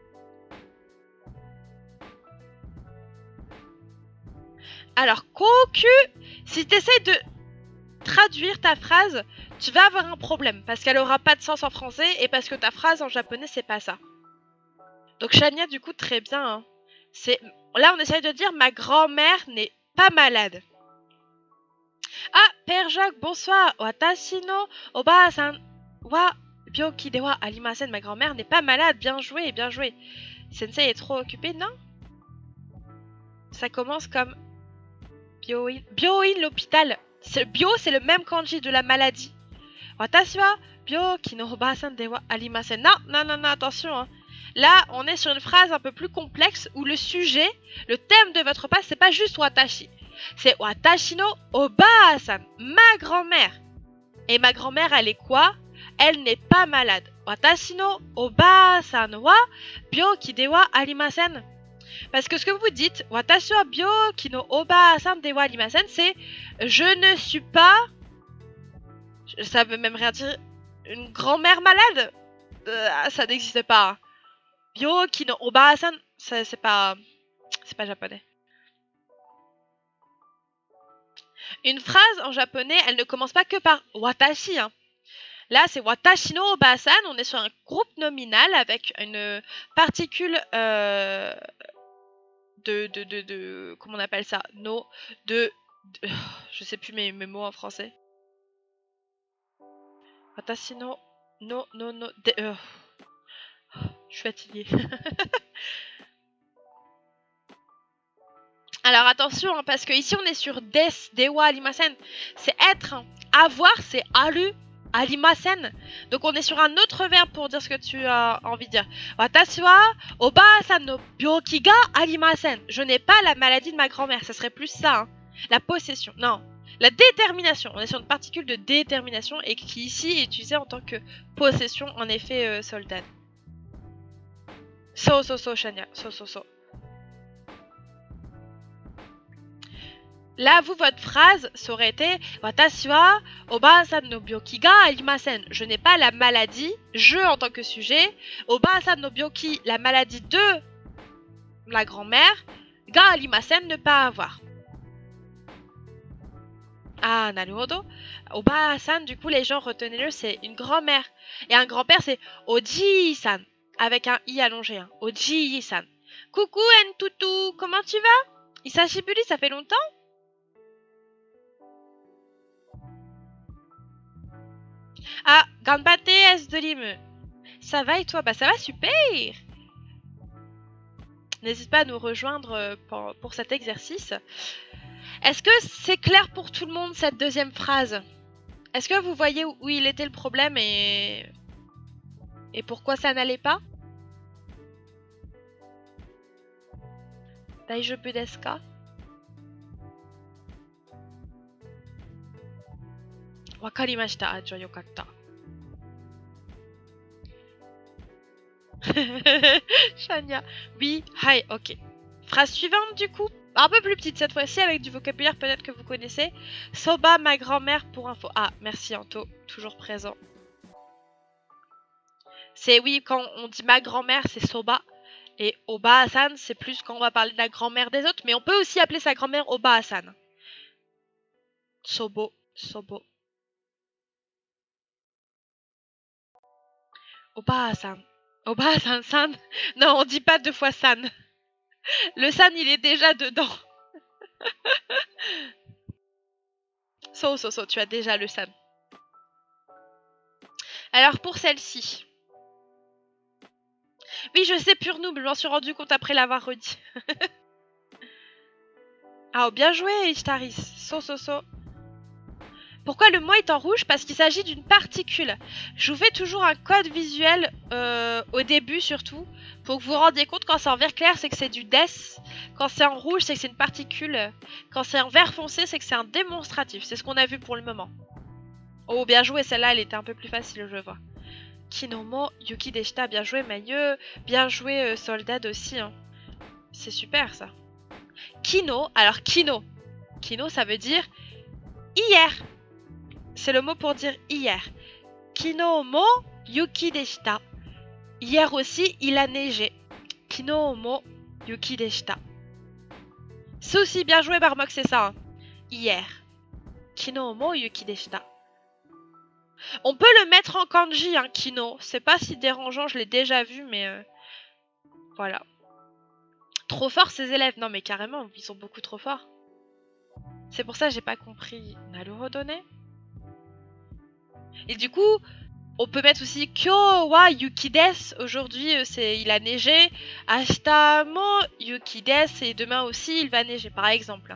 Alors, koku, si tu essaies de traduire ta phrase, tu vas avoir un problème. Parce qu'elle aura pas de sens en français et parce que ta phrase en japonais, c'est pas ça. Donc, Shania, du coup, très bien. Hein. C'est... Là, on essaye de dire ma grand-mère n'est pas malade. Ah, Père Jacques, bonsoir. Watashi no oba-san wa byoki de wa arimasen. Ma grand-mère n'est pas malade. Bien joué, bien joué. Sensei est trop occupé, non? Ça commence comme byoin. Byoin, l'hôpital. Bio, c'est le même kanji de la maladie. Watashi wa byoki no oba-san de wa arimasen. Non, non, non, non, attention. Hein. Là, on est sur une phrase un peu plus complexe où le sujet, le thème de votre phrase, c'est pas juste watashi. C'est watashi no oba-san, ma grand-mère. Et ma grand-mère, elle est quoi? Elle n'est pas malade. Watashi no oba-san wa byoki de wa arimasen. Parce que ce que vous dites, watashi wa byoki no oba-san de wa arimasen, c'est je ne suis pas. Ça veut même rien dire. Une grand-mère malade? euh, Ça n'existe pas. Hein. Byoki no oba-san, c'est pas. C'est pas japonais. Une phrase en japonais, elle ne commence pas que par watashi. Hein. Là, c'est watashi no oba-san. On est sur un groupe nominal avec une particule euh, de, de, de, de. Comment on appelle ça? No. De. de je sais plus mes, mes mots en français. Watashi no. No, no, no. De, euh, je suis fatiguée. Alors attention, hein, parce que ici on est sur des, dewa arimasen. C'est être, hein. Avoir, c'est aru arimasen. Donc on est sur un autre verbe pour dire ce que tu as envie de dire. Watashi wa oba-san no byoki ga arimasen. Je n'ai pas la maladie de ma grand-mère. Ça serait plus ça. Hein. La possession. Non. La détermination. On est sur une particule de détermination et qui ici est utilisée en tant que possession, en effet, euh, soldat. So, so, so, Shania. So, so, so. Là, vous, votre phrase, ça aurait été Watashi wa oba-san no byoki ga arimasen. Je n'ai pas la maladie, je en tant que sujet. Oba-san no byoki, la maladie de la grand-mère. Ga arimasen, ne pas avoir. Ah, naruhodo. Oba-san, du coup, les gens, retenez-le, c'est une grand-mère. Et un grand-père, c'est Oji-san, avec un i allongé. Hein. Oji-san. Coucou, N-Toutou, comment tu vas? Isashiburi, ça fait longtemps? Ah, ganbatte, S-Dream. Ça va et toi? Bah, ça va super. N'hésite pas à nous rejoindre pour, pour cet exercice. Est-ce que c'est clair pour tout le monde cette deuxième phrase? Est-ce que vous voyez où il était le problème et, et pourquoi ça n'allait pas? Daijoubu desu ka? Wakarimashita. Ah, yokatta. Shania. Oui, hi, ok. Phrase suivante du coup. Un peu plus petite cette fois-ci avec du vocabulaire peut-être que vous connaissez. Soba, ma grand-mère pour info. Ah, merci Anto, toujours présent. C'est oui, quand on dit ma grand-mère, c'est Soba. Et Oba-san, c'est plus quand on va parler de la grand-mère des autres. Mais on peut aussi appeler sa grand-mère Oba-san. Sobo, Sobo. Oba-san. Oba-san, san. Non, on dit pas deux fois san. Le san, il est déjà dedans. So, so, so, tu as déjà le san. Alors, pour celle-ci. Oui, je sais, pur noob, je m'en suis rendu compte après l'avoir redit. Ah, oh, bien joué, Ishtaris. So, so, so. Pourquoi le mot est en rouge? Parce qu'il s'agit d'une particule. Je vous fais toujours un code visuel euh, au début surtout, pour que vous vous rendiez compte quand c'est en vert clair, c'est que c'est du des. Quand c'est en rouge, c'est que c'est une particule. Quand c'est en vert foncé, c'est que c'est un démonstratif. C'est ce qu'on a vu pour le moment. Oh, bien joué, celle-là, elle était un peu plus facile, je vois. Kinomo, Yuki Deshita, bien joué, Mailleux. Bien joué, euh, Soldad aussi. Hein. C'est super, ça. Kino, alors Kino. Kino, ça veut dire hier. C'est le mot pour dire hier. Kino mo yuki deshita. Hier aussi, il a neigé. Kino mo yuki deshita. C'est aussi bien joué, Barmox, c'est ça. Hein. Hier. Kino mo yuki deshita. On peut le mettre en kanji, hein, kino. C'est pas si dérangeant, je l'ai déjà vu, mais... Euh, voilà. Trop fort, ces élèves. Non, mais carrément, ils sont beaucoup trop forts. C'est pour ça que j'ai pas compris. Naruhodo ne. Et du coup, on peut mettre aussi Kyo wa yuki desu. Aujourd'hui, c'est il a neigé. Ashita mo yuki desu. Et demain aussi, il va neiger, par exemple.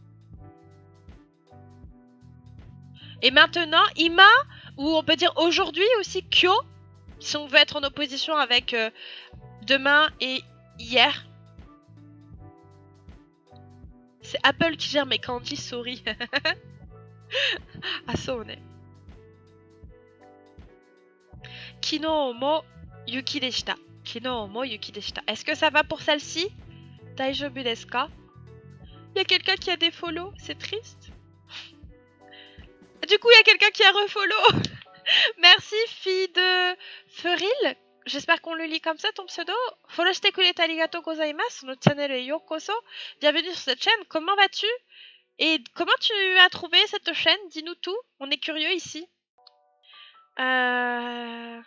Et maintenant, ima, ou on peut dire aujourd'hui aussi Kyo, si on veut être en opposition avec euh, demain et hier. C'est Apple qui gère mes kanji, sorry. Ah, ça, on est. Kino mo yuki deshita. Kino mo yuki deshita. Est-ce que ça va pour celle-ci? Daijoubu desu ka? Il y a quelqu'un qui a des follow, c'est triste. Du coup, il y a quelqu'un qui a refollow. Merci, fille de Feril. J'espère qu'on le lit comme ça, ton pseudo. Follow shite kurete arigatou gozaimasu. Notre channel est yokoso. Bienvenue sur cette chaîne. Comment vas-tu? Et comment tu as trouvé cette chaîne? Dis-nous tout. On est curieux ici. Euh...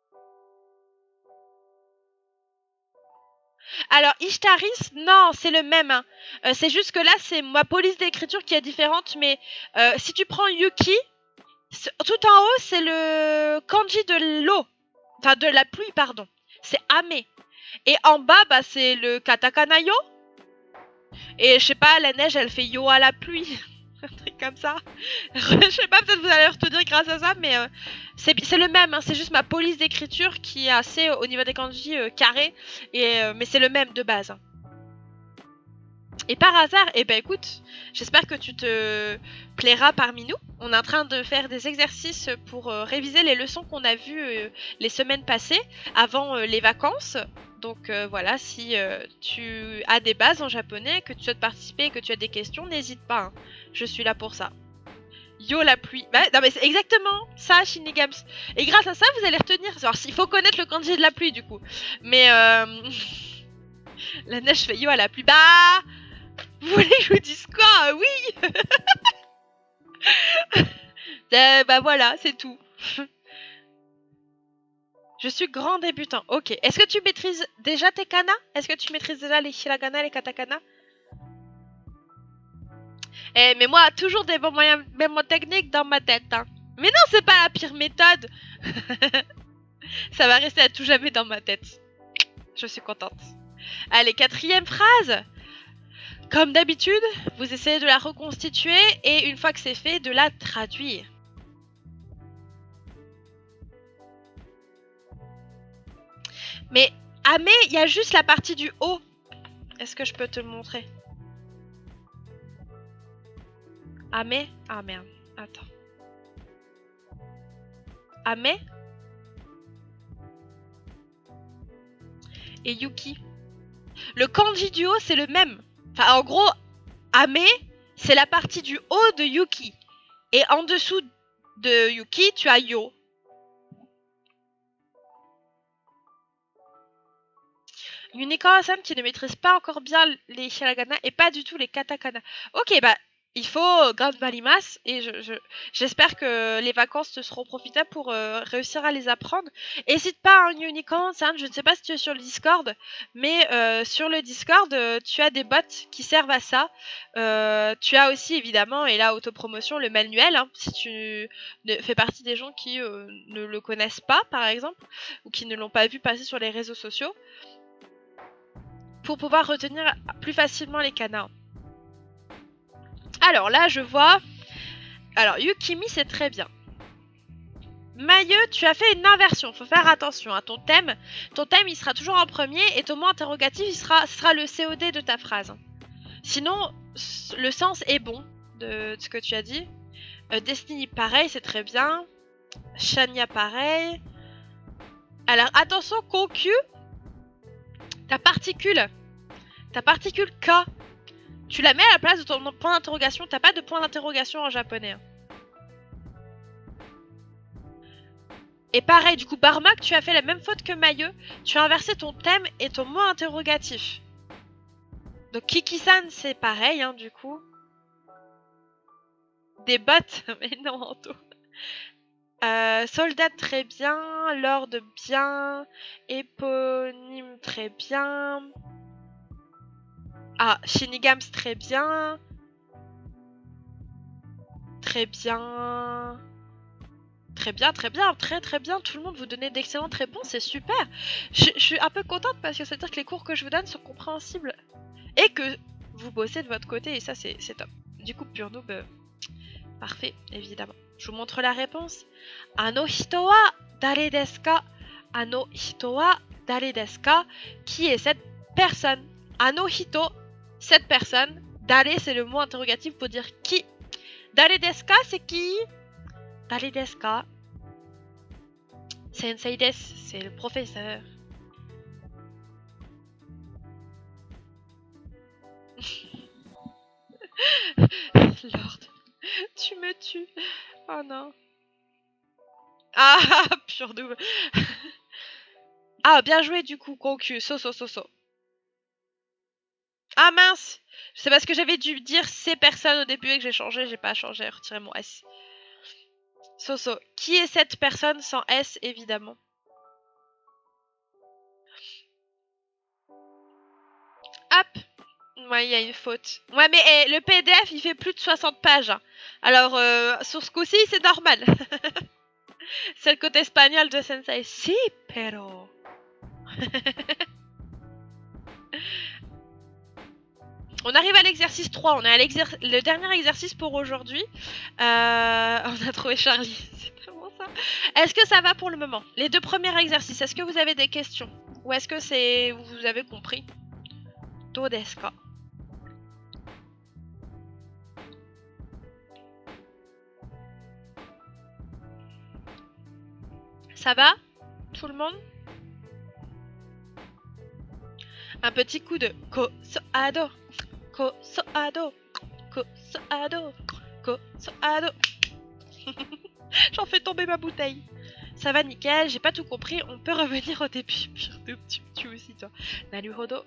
Alors, Ishtaris, non, c'est le même. Hein. Euh, c'est juste que là, c'est ma police d'écriture qui est différente. Mais euh, si tu prends Yuki, tout en haut, c'est le kanji de l'eau. Enfin, de la pluie, pardon. C'est Ame. Et en bas, bah, c'est le katakana yo. Et je sais pas, la neige, elle fait yo à la pluie. Un truc comme ça. Je sais pas, peut-être vous allez retenir grâce à ça, mais euh, c'est le même. Hein, c'est juste ma police d'écriture qui est assez, euh, au niveau des kanji, euh, carré. Et, euh, mais c'est le même de base. Hein. Et par hasard, eh ben écoute, j'espère que tu te plairas parmi nous. On est en train de faire des exercices pour euh, réviser les leçons qu'on a vues euh, les semaines passées, avant euh, les vacances. Donc euh, voilà, si euh, tu as des bases en japonais, que tu souhaites participer et que tu as des questions, n'hésite pas. Hein. Je suis là pour ça. Yo la pluie. Bah, non mais c'est exactement ça, Shinigams. Et grâce à ça, vous allez retenir. Alors il faut connaître le kanji de la pluie du coup. Mais euh... la neige fait yo à la pluie. Bah... Vous voulez que je vous dise quoi? Oui. euh, Bah voilà, c'est tout. Je suis grand débutant. Ok. Est-ce que tu maîtrises déjà tes kanas? Est-ce que tu maîtrises déjà les hiragana, les katakana? Eh, mais moi, toujours des bons moyens mémotechniques dans ma tête. Hein. Mais non, c'est pas la pire méthode. Ça va rester à tout jamais dans ma tête. Je suis contente. Allez, quatrième phrase. Comme d'habitude, vous essayez de la reconstituer et une fois que c'est fait, de la traduire. Mais Ame, il y a juste la partie du haut. Est-ce que je peux te le montrer? Ame? Ah merde, attends. Ame et Yuki. Le kanji du haut, c'est le même. Enfin, en gros, Ame, c'est la partie du haut de Yuki. Et en dessous de Yuki, tu as Yo. Unicorn-san qui ne maîtrise pas encore bien les hiragana et pas du tout les katakana. Ok, bah, il faut grande balimas et j'espère je, je, que les vacances te seront profitables pour euh, réussir à les apprendre. N'hésite pas, hein, Unicorn-san, je ne sais pas si tu es sur le Discord, mais euh, sur le Discord, euh, tu as des bots qui servent à ça. Euh, tu as aussi, évidemment, et là, autopromotion, le manuel, hein, si tu ne, fais partie des gens qui euh, ne le connaissent pas, par exemple, ou qui ne l'ont pas vu passer sur les réseaux sociaux, pour pouvoir retenir plus facilement les kanas. Alors là, je vois... Alors, Yukimi, c'est très bien. Mailleux, tu as fait une inversion. Faut faire attention à ton thème. Ton thème, il sera toujours en premier et ton mot interrogatif, il sera, sera le C O D de ta phrase. Sinon, le sens est bon de, de ce que tu as dit. Euh, Destiny, pareil, c'est très bien. Shania, pareil. Alors, attention, concu. Ta particule, ta particule K, tu la mets à la place de ton point d'interrogation. T'as pas de point d'interrogation en japonais. Hein. Et pareil, du coup, Barmak, tu as fait la même faute que Mailleux. Tu as inversé ton thème et ton mot interrogatif. Donc Kiki-san, c'est pareil, hein, du coup. Des bottes, mais non, Anto. Euh, soldat, très bien. Lord, bien. Éponyme, très bien. Ah, Shinigams, très bien. Très bien. Très bien, très bien, très très bien. Tout le monde vous donnait d'excellentes réponses, c'est super. Je, je suis un peu contente parce que ça veut dire que les cours que je vous donne sont compréhensibles. Et que vous bossez de votre côté, et ça c'est top. Du coup, pur noob, euh, parfait, évidemment. Je vous montre la réponse. Ano hito wa dare desu ka? Ano hito wa dare desu ka? Qui est cette personne? Ano hito, cette personne. Dare, c'est le mot interrogatif pour dire qui. Dare desu ka, c'est qui? Dare desu ka? Sensei desu, c'est le professeur. Lord, tu me tues. Oh non. Ah, pur double. Ah, bien joué du coup, concu. So, so, so, so. Ah mince. C'est parce que j'avais dû dire ces personnes au début et que j'ai changé. J'ai pas changé. Retiré mon S. So, so. Qui est cette personne sans S, évidemment? Hop. Ouais, il y a une faute. Ouais, mais eh, le P D F, il fait plus de soixante pages. Hein. Alors, euh, sur ce coup-ci, c'est normal. C'est le côté espagnol de Sensei. Si, pero... On arrive à l'exercice trois, on est à le dernier exercice pour aujourd'hui. Euh, on a trouvé Charlie, c'est tellement ça. Est-ce que ça va pour le moment? Les deux premiers exercices, est-ce que vous avez des questions? Ou est-ce que c'est vous avez compris? Do desu ka? Ça va? Tout le monde? Un petit coup de Kosoado, Kosoado, Kosoado, Kosoado. J'en fais tomber ma bouteille. Ça va nickel, j'ai pas tout compris, on peut revenir au début. Tu, tu aussi toi. Naruhodo.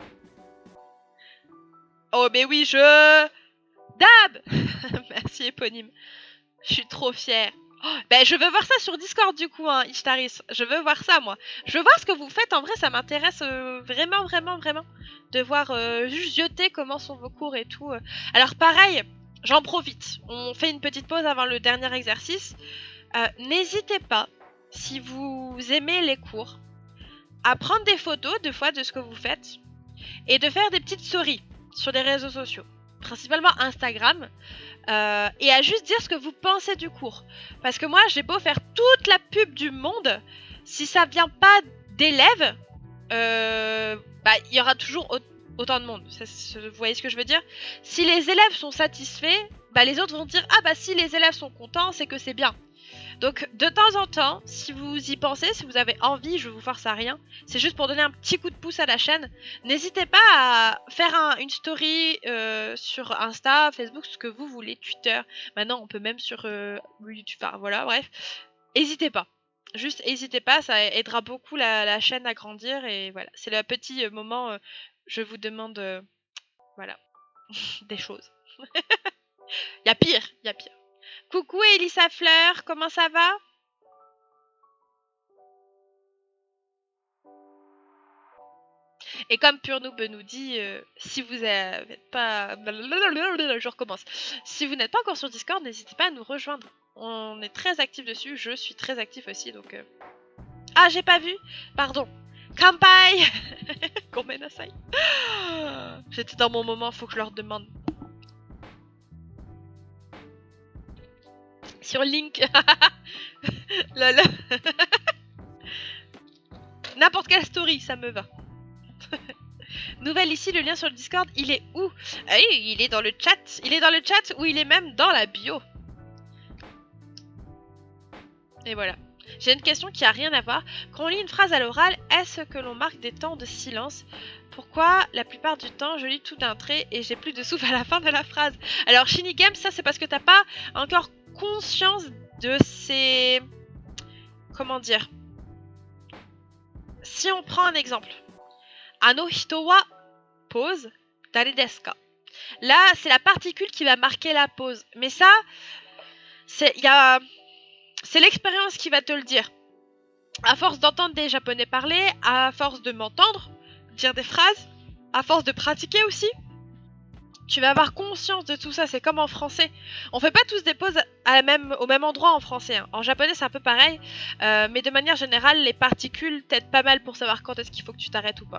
Oh mais oui, je... Dab. Merci éponyme. Je suis trop fière. Oh, ben je veux voir ça sur Discord du coup, hein, Ishtaris. Je veux voir ça moi. Je veux voir ce que vous faites, en vrai ça m'intéresse euh, vraiment, vraiment, vraiment. De voir euh, juste jeter comment sont vos cours et tout. Alors pareil, j'en profite. On fait une petite pause avant le dernier exercice. Euh, N'hésitez pas, si vous aimez les cours, à prendre des photos deux fois de ce que vous faites. Et de faire des petites stories sur les réseaux sociaux. Principalement Instagram. Euh, et à juste dire ce que vous pensez du cours. Parce que moi, j'ai beau faire toute la pub du monde, si ça vient pas d'élèves, euh, bah, il y aura toujours au autant de monde. Ça, vous voyez ce que je veux dire? Si les élèves sont satisfaits, bah, les autres vont dire « Ah bah si les élèves sont contents, c'est que c'est bien ». Donc de temps en temps, si vous y pensez, si vous avez envie, je vous force à rien, c'est juste pour donner un petit coup de pouce à la chaîne. N'hésitez pas à faire un, une story euh, sur Insta, Facebook, ce que vous voulez, Twitter. Maintenant, on peut même sur euh, YouTube, enfin voilà, bref. N'hésitez pas. Juste n'hésitez pas, ça aidera beaucoup la, la chaîne à grandir. Et voilà, c'est le petit euh, moment, euh, je vous demande, euh, voilà, des choses. Il y a pire, il y a pire. Coucou Elissa Fleur, comment ça va? Et comme Pure Noob nous dit, euh, si vous n'êtes pas... Je recommence. Si vous n'êtes pas encore sur Discord, n'hésitez pas à nous rejoindre. On est très actifs dessus, je suis très actif aussi, donc... Euh... Ah, j'ai pas vu? Pardon. Kampai. Gomenasai. J'étais dans mon moment, faut que je leur demande. Sur Link. Lol. N'importe quelle story, ça me va. Nouvelle ici, le lien sur le Discord, il est où? Ah oui, il est dans le chat. Il est dans le chat ou il est même dans la bio. Et voilà. J'ai une question qui a rien à voir. Quand on lit une phrase à l'oral, est-ce que l'on marque des temps de silence? Pourquoi la plupart du temps je lis tout d'un trait et j'ai plus de souffle à la fin de la phrase? Alors Shinigami, ça c'est parce que t'as pas encore conscience de ces... Comment dire? Si on prend un exemple. Ano hito wa pause dare desu ka? Là, c'est la particule qui va marquer la pause. Mais ça, c'est il y a... c'est l'expérience qui va te le dire. À force d'entendre des Japonais parler, à force de m'entendre dire des phrases, à force de pratiquer aussi, tu vas avoir conscience de tout ça. C'est comme en français. On fait pas tous des pauses à la même, au même endroit en français. Hein. En japonais, c'est un peu pareil. Euh, mais de manière générale, les particules t'aident pas mal pour savoir quand est-ce qu'il faut que tu t'arrêtes ou pas.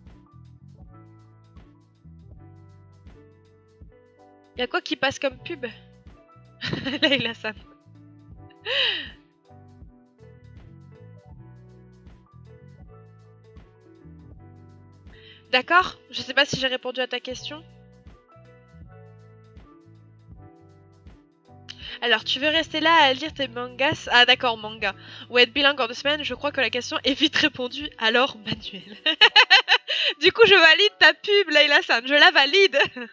Y'a quoi qui passe comme pub? Là, il a ça. D'accord? Je sais pas si j'ai répondu à ta question. Alors, tu veux rester là à lire tes mangas? Ah d'accord, manga. Ou être bilingue en deux semaines? Je crois que la question est vite répondue. Alors, Manuel. Du coup, je valide ta pub, Layla-san. Je la valide.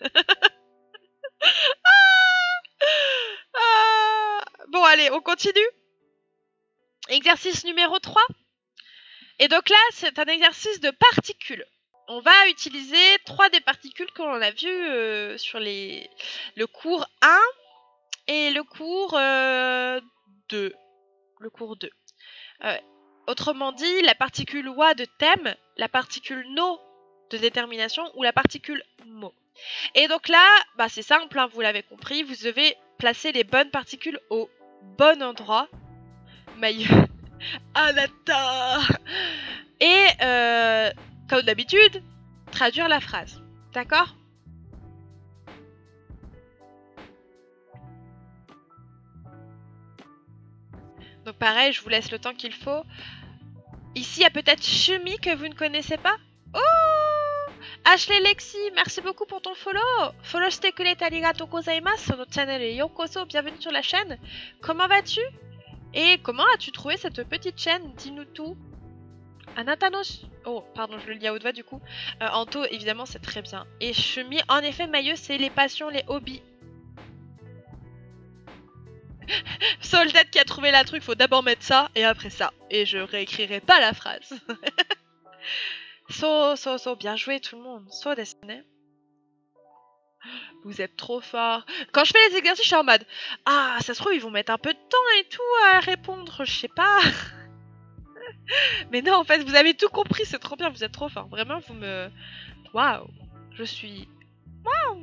ah ah bon, allez, on continue. Exercice numéro trois. Et donc là, c'est un exercice de particules. On va utiliser trois des particules que l'on a vues euh, sur les... le cours un et le cours euh, deux. Le cours deux. Euh, autrement dit, la particule wa de thème, la particule no de détermination ou la particule mo. Et donc là, bah c'est simple, hein, vous l'avez compris, vous devez placer les bonnes particules au bon endroit. Maï... Anata. Et euh, comme d'habitude, traduire la phrase. D'accord? Donc pareil, je vous laisse le temps qu'il faut. Ici, il y a peut-être Shumi que vous ne connaissez pas. Oh, Ashley Lexi, merci beaucoup pour ton follow. Follow shite kurete arigatou gozaimasu. Sur notre channel Yokoso, bienvenue sur la chaîne. Comment vas-tu? Et comment as-tu trouvé cette petite chaîne? Dis-nous tout. Anatano... Oh, pardon, je le lis à haute voix du coup. Euh, Anto, évidemment, c'est très bien. Et Shumi, en effet, Mailleux, c'est les passions, les hobbies. Soldat qui a trouvé la truc, faut d'abord mettre ça et après ça. Et je réécrirai pas la phrase. So, so, so, bien joué tout le monde. So desne. Vous êtes trop fort. Quand je fais les exercices, je suis en mode ah, ça se trouve, ils vont mettre un peu de temps et tout à répondre, je sais pas. Mais non, en fait, vous avez tout compris, c'est trop bien, vous êtes trop fort. Vraiment, vous me... Waouh. Je suis... Waouh.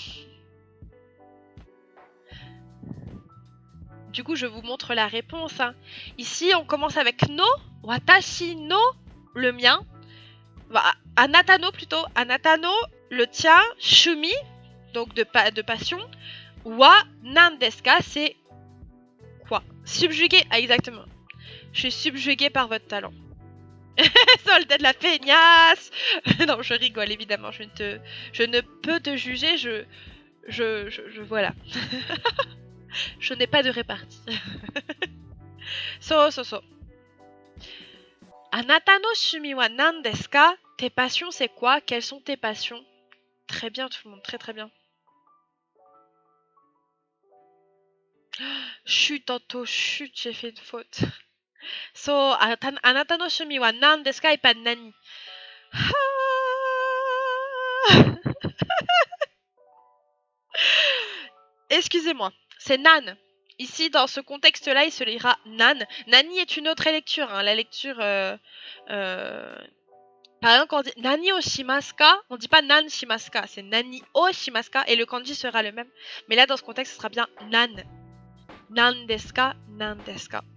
Du coup, je vous montre la réponse. Hein. Ici, on commence avec no. Watashi no, le mien. Bah, Anatano plutôt. Anatano, le tien. Shumi, donc de, pa de passion. Wa nan desu ka, c'est quoi? Subjugué, ah, exactement. Je suis subjugué par votre talent. Soldat de la feignasse. Non, je rigole, évidemment. Je ne, te... je ne peux te juger. Je... Je... Je... je... Voilà. Je n'ai pas de répartie. So, so, so. Anata no shumi wa nan desu ka? Tes passions, c'est quoi? Quelles sont tes passions? Très bien, tout le monde. Très, très bien. Chut, Anto, chut, j'ai fait une faute. So, anata no shumi wa nan desu ka et pas nani. Excusez-moi, c'est nan. Ici, dans ce contexte-là, il se lira nan. Nani est une autre lecture. Hein, la lecture... Euh, euh... Par exemple, quand on dit nani o shimasu ka, on ne dit pas nan shimasu ka. C'est nani o shimasu ka et le kanji sera le même. Mais là, dans ce contexte, ce sera bien nan. Nan desu ka, nan desu ka.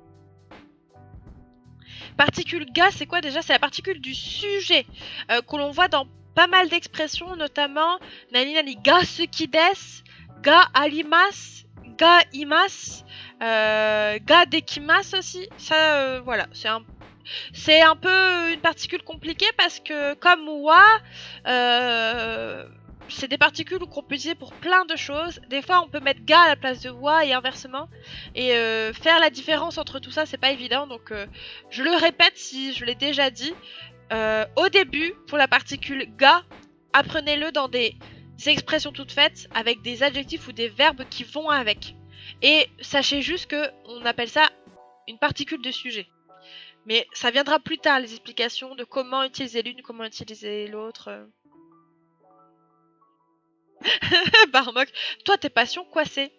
Particule ga, c'est quoi déjà? C'est la particule du sujet euh, que l'on voit dans pas mal d'expressions, notamment nani nani ga suki desu, ga arimasu, ga imasu, euh, ga dekimasu aussi. Ça, euh, voilà, c'est un, c'est un peu une particule compliquée parce que comme wa, euh, c'est des particules qu'on peut utiliser pour plein de choses. Des fois, on peut mettre ga à la place de wa et inversement. Et euh, faire la différence entre tout ça, c'est pas évident. Donc, euh, je le répète si je l'ai déjà dit. Euh, au début, pour la particule ga, apprenez-le dans des expressions toutes faites avec des adjectifs ou des verbes qui vont avec. Et sachez juste que on appelle ça une particule de sujet. Mais ça viendra plus tard, les explications de comment utiliser l'une, comment utiliser l'autre. Barmok, toi tes passions, quoi c'est?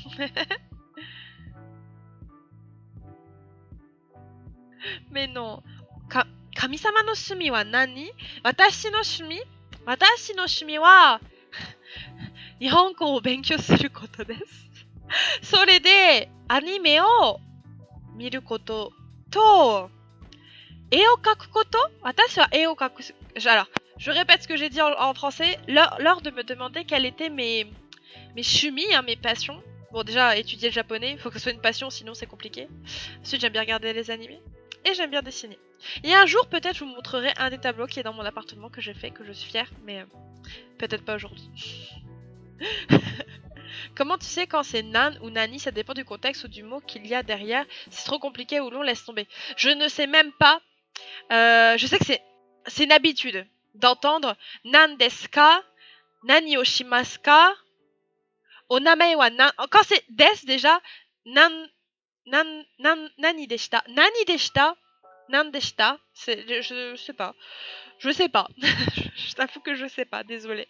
Mais non. Ka Kamisama no shumi wa nani? Watashi no shumi? Watashi no shumi wa Nihongo o benkyou suru koto desu. Sore de anime o miru koto to e o kaku koto? Watashi wa e o kaku... Alors, je répète ce que j'ai dit en, en français. Lors, lors de me demander quelles étaient mes, mes shumi, hein, mes passions. Bon, déjà, étudier le japonais, il faut que ce soit une passion, sinon c'est compliqué. Ensuite, j'aime bien regarder les animés. Et j'aime bien dessiner. Et un jour, peut-être, je vous montrerai un des tableaux qui est dans mon appartement que j'ai fait, que je suis fière, mais euh, peut-être pas aujourd'hui. Comment tu sais quand c'est nan ou nani? Ça dépend du contexte ou du mot qu'il y a derrière. C'est trop compliqué ou long, laisse tomber. Je ne sais même pas. Euh, je sais que c'est c'est une habitude d'entendre nan desu ka, nani o shimasu ka, onamae wa nan. Quand c'est des déjà, nan, nan, nan, nani deshita. Nani deshita, nan deshita. Je, je, je sais pas. Je sais pas. Je t'avoue que je sais pas, désolée.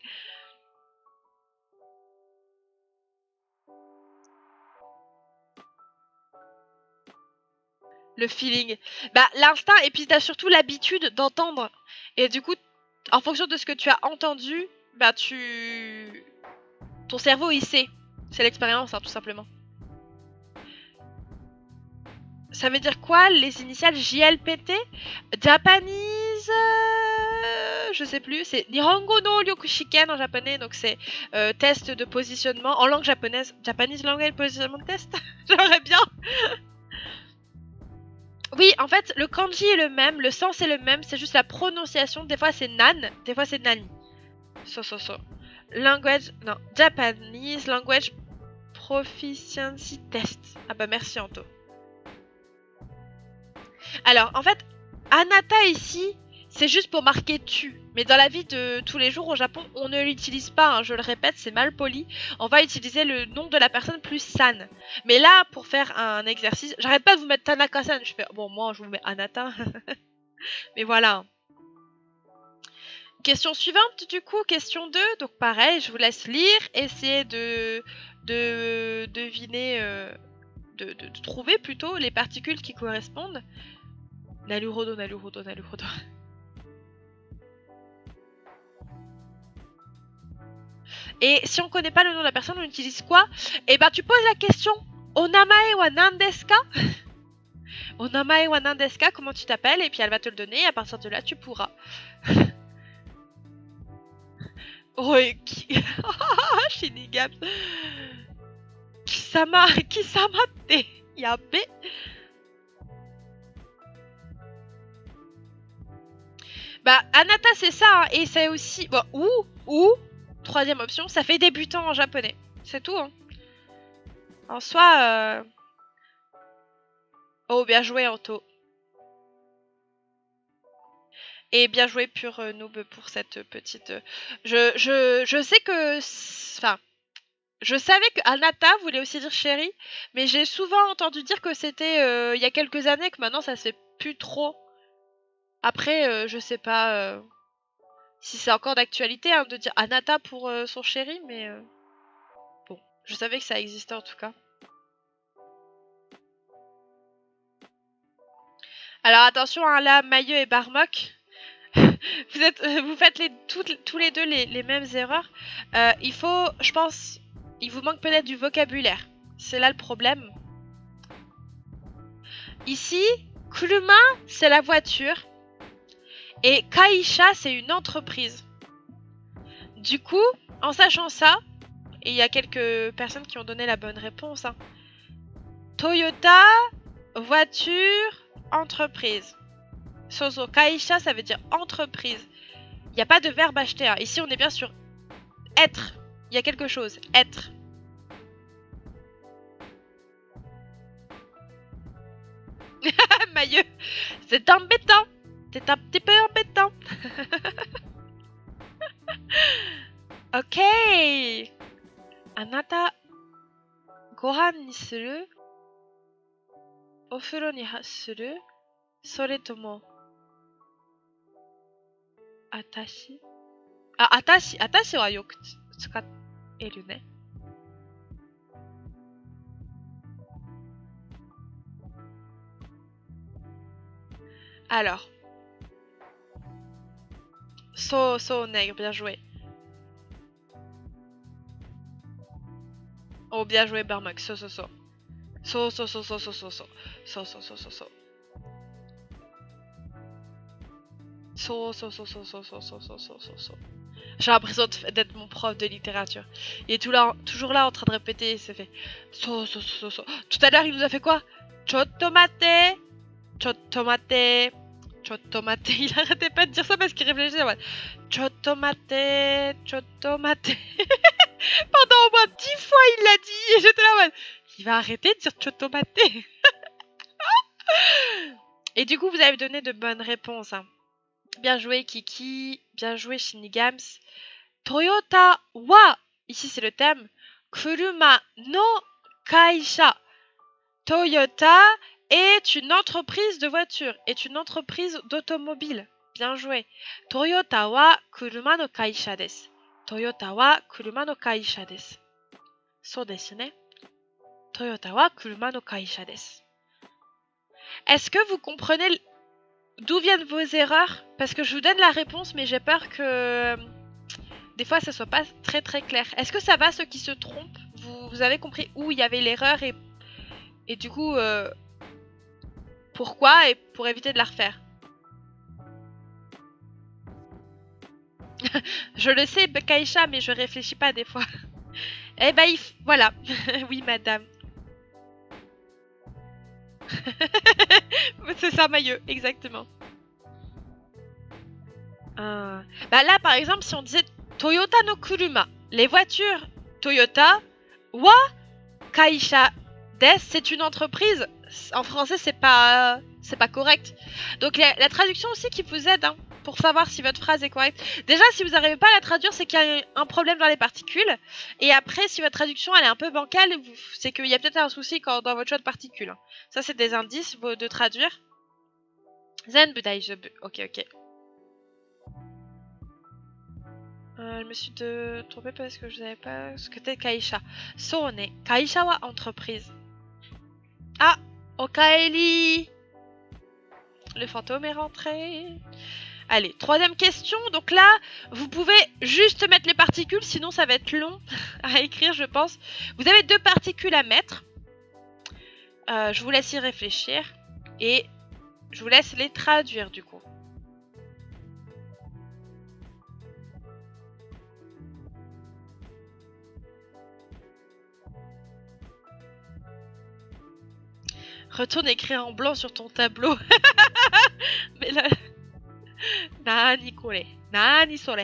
Le feeling. Bah, l'instinct, et puis t'as surtout l'habitude d'entendre. Et du coup, en fonction de ce que tu as entendu, bah tu... Ton cerveau, il sait. C'est l'expérience, hein, tout simplement. Ça veut dire quoi, les initiales J L P T? Japanese... Euh, je sais plus, c'est Nihongo no Ryoku Shiken en japonais, donc c'est euh, test de positionnement en langue japonaise. Japanese Language Positionnement Test. J'aimerais bien. Oui, en fait, le kanji est le même, le sens est le même, c'est juste la prononciation. Des fois c'est nan, des fois c'est nani. So, so, so. Language, non, Japanese Language Proficiency Test. Ah bah merci Anto. Alors, en fait, anata ici, c'est juste pour marquer tu. Mais dans la vie de tous les jours au Japon, on ne l'utilise pas, hein, je le répète, c'est mal poli. On va utiliser le nom de la personne plus san. Mais là, pour faire un exercice, j'arrête pas de vous mettre Tanaka-san. Je fais, bon, moi, je vous mets Anata. Mais voilà. Question suivante, du coup, question deux. Donc pareil, je vous laisse lire, essayer de, de deviner, euh, de, de, de trouver plutôt les particules qui correspondent. Naruhodo, naruhodo, naruhodo. Et si on connaît pas le nom de la personne, on utilise quoi? Eh ben, tu poses la question Onamae wa nan desu ka? Onamae wa nan desu ka? Comment tu t'appelles? Et puis elle va te le donner. Et à partir de là, tu pourras. Oh, qui... Shinigami. Kisama, Kisama te yabe. Bah, Anata, c'est ça. Hein, et c'est aussi. Bon, ou, ou. Troisième option, ça fait débutant en japonais. C'est tout. Hein. En soi... Euh... Oh, bien joué, Anto. Et bien joué, Pure euh, Noob, pour cette petite... Euh... Je, je, je sais que... Enfin... Je savais que Anata voulait aussi dire chérie, mais j'ai souvent entendu dire que c'était euh, il y a quelques années, que maintenant ça se fait plus trop. Après, euh, je sais pas... Euh... si c'est encore d'actualité hein, de dire Anata pour euh, son chéri, mais euh, bon, je savais que ça existait en tout cas. Alors attention, hein, là, Mailleux et Barmok, vous, êtes, vous faites les, toutes, tous les deux les, les mêmes erreurs. Euh, il faut, je pense, il vous manque peut-être du vocabulaire. C'est là le problème. Ici, Kuruma, c'est la voiture. Et Kaisha, c'est une entreprise. Du coup, en sachant ça, et il y a quelques personnes qui ont donné la bonne réponse. Hein. Toyota, voiture, entreprise. Sozo, Kaisha, ça veut dire entreprise. Il n'y a pas de verbe acheter. Hein. Ici, on est bien sur être. Il y a quelque chose. Être. Mailleux, c'est embêtant. C'est un petit peu embêtant. Ok. Anata, gohan ni suru? Ofuro ni suru? Soretomo, atashi? Ah, atashi. Atashi wa yoku tsukaeru ne. Alors. So, so, nègre, bien joué. Oh, bien joué, Barmok. So, so, so. So, so, so, so, so, so, so. So, so, so, so, so. So, so, so, so, so, so, so, so, so, so, so. J'ai l'impression d'être mon prof de littérature. Il est tout là, toujours là en train de répéter. Il se fait so, so, so, so. Tout à l'heure, il nous a fait quoi? Chottomate. Chottomate. Chottomate. Il arrêtait pas de dire ça parce qu'il réfléchissait. Ouais. Chottomate. Chottomate. Pendant au moins dix fois, il l'a dit. Et j'étais là, ouais. Il va arrêter de dire chottomate. Et du coup, vous avez donné de bonnes réponses. Hein. Bien joué Kiki, bien joué Shinigams. Toyota wa, ici c'est le thème, Kuruma no Kaisha. Toyota est une entreprise de voiture, est une entreprise d'automobile. Bien joué. Toyota wa Kuruma no Kaisha desu. Toyota wa Kuruma no Kaisha desu. So desu ne. Toyota wa Kuruma no Kaisha desu. Est-ce que vous comprenez d'où viennent vos erreurs? Parce que je vous donne la réponse, mais j'ai peur que des fois ça soit pas très très clair. Est-ce que ça va ceux qui se trompent? vous, vous avez compris où il y avait l'erreur et, et du coup euh, pourquoi et pour éviter de la refaire? Je le sais, Kaisha, mais je réfléchis pas des fois. Eh ben, il voilà. Oui, madame. C'est ça, Mailleux, exactement. Euh... Bah là, par exemple, si on disait Toyota no Kuruma, les voitures Toyota wa Kaisha des, c'est une entreprise. En français, c'est pas, c'est pas correct. Donc la, la traduction aussi qui vous aide hein, pour savoir si votre phrase est correcte. Déjà, si vous n'arrivez pas à la traduire, c'est qu'il y a un problème dans les particules. Et après, si votre traduction elle est un peu bancale, c'est qu'il y a peut-être un souci quand, dans votre choix de particules. Ça, c'est des indices de traduire. Zen budaijobu. Ok, ok. Euh, je me suis de... trompée parce que je savais pas ce que c'était Kaisha. Sone. Kaisha wa entreprise. Ah, Okaeli. Le fantôme est rentré. Allez, troisième question. Donc là, vous pouvez juste mettre les particules, sinon ça va être long à écrire, je pense. Vous avez deux particules à mettre. Euh, je vous laisse y réfléchir. Et je vous laisse les traduire du coup. Retourne écrire en blanc sur ton tableau. Mais là... Nani kore? Nani sore?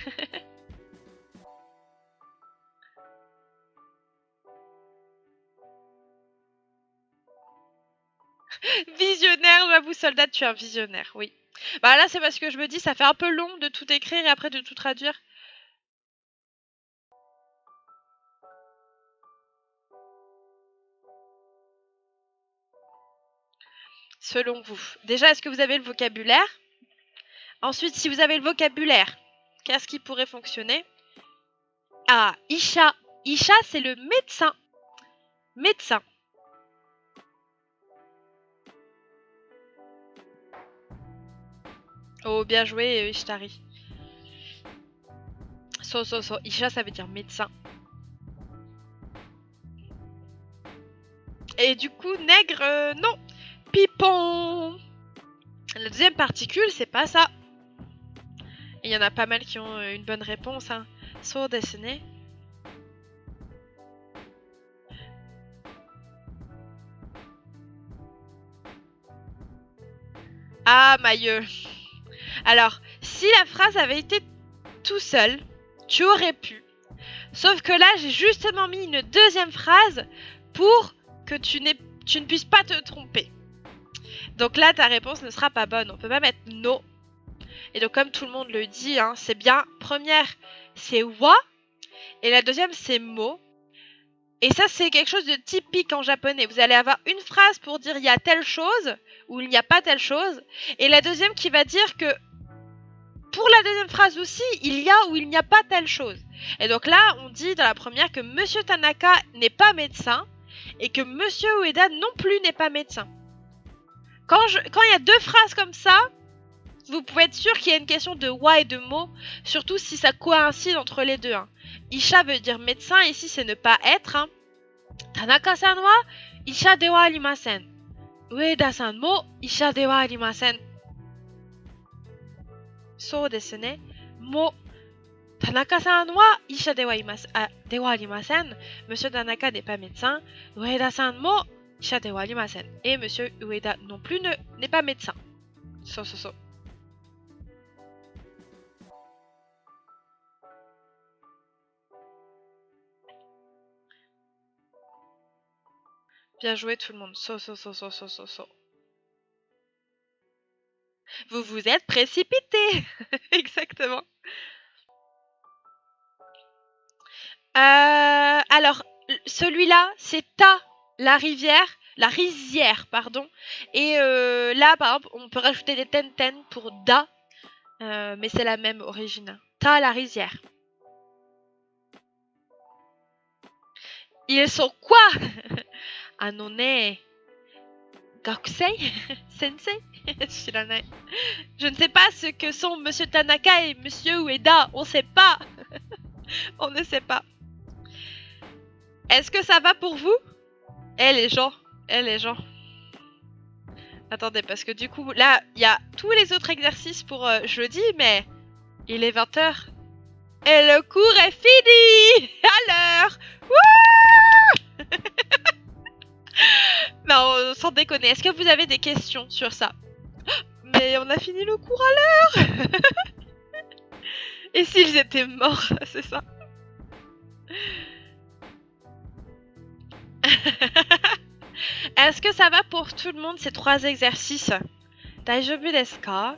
Visionnaire, j'avoue, soldat, tu es un visionnaire, oui. Bah là, c'est parce que je me dis, ça fait un peu long de tout écrire et après de tout traduire. Selon vous. Déjà, est-ce que vous avez le vocabulaire? Ensuite, si vous avez le vocabulaire, qu'est-ce qui pourrait fonctionner? Ah, Isha. Isha, c'est le médecin. Médecin. Oh, bien joué, Ishtari. So, so, so. Isha, ça veut dire médecin. Et du coup, nègre, euh, non. Pipon. La deuxième particule, c'est pas ça. Il y en a pas mal qui ont une bonne réponse. Hein. So dessiné. Ah, Mailleux. Alors, si la phrase avait été tout seul, tu aurais pu. Sauf que là, j'ai justement mis une deuxième phrase pour que tu, tu ne puisses pas te tromper. Donc là, ta réponse ne sera pas bonne. On peut pas mettre no. Et donc, comme tout le monde le dit, hein, c'est bien. Première, c'est wa. Et la deuxième, c'est mo. Et ça, c'est quelque chose de typique en japonais. Vous allez avoir une phrase pour dire il y a telle chose ou il n'y a pas telle chose. Et la deuxième qui va dire que pour la deuxième phrase aussi, il y a ou il n'y a pas telle chose. Et donc là, on dit dans la première que Monsieur Tanaka n'est pas médecin et que Monsieur Ueda non plus n'est pas médecin. Quand, je, quand il y a deux phrases comme ça, vous pouvez être sûr qu'il y a une question de wa et de mo, surtout si ça coïncide entre les deux. Hein. Isha veut dire médecin, ici c'est ne pas être. Hein. Tanaka-san wa isha de wa arimasen. Ueda-san mo isha de wa arimasen. So desu ne. Mo. Tanaka-san wa isha de wa, imas, ah, de wa arimasen. Monsieur Tanaka n'est pas médecin. Ueda-san mo isha de wa arimasen. Et Monsieur Ueda non plus n'est pas médecin. So, so, so. Bien joué tout le monde. So, so, so, so, so, so, so. Vous vous êtes précipité. Exactement. Euh, alors, celui-là, c'est ta, la rivière, la rizière, pardon. Et euh, là, par exemple, on peut rajouter des ten-ten pour da, euh, mais c'est la même origine. Ta, la rizière. Ils sont quoi? Anone Gakusei Sensei Shiranai. Je ne sais pas ce que sont Monsieur Tanaka et Monsieur Ueda. On sait pas. On ne sait pas. Est-ce que ça va pour vous? Eh les gens, eh les gens. Attendez, parce que du coup, là, il y a tous les autres exercices pour euh, jeudi, mais il est vingt heures. Et le cours est fini. À l'heure. Non, sans déconner. japonais. Est-ce que vous avez des questions sur ça? Mais on a fini le cours à l'heure. Et s'ils étaient morts, c'est ça. Est-ce que ça va pour tout le monde ces trois exercices? Daijoubu desu ka?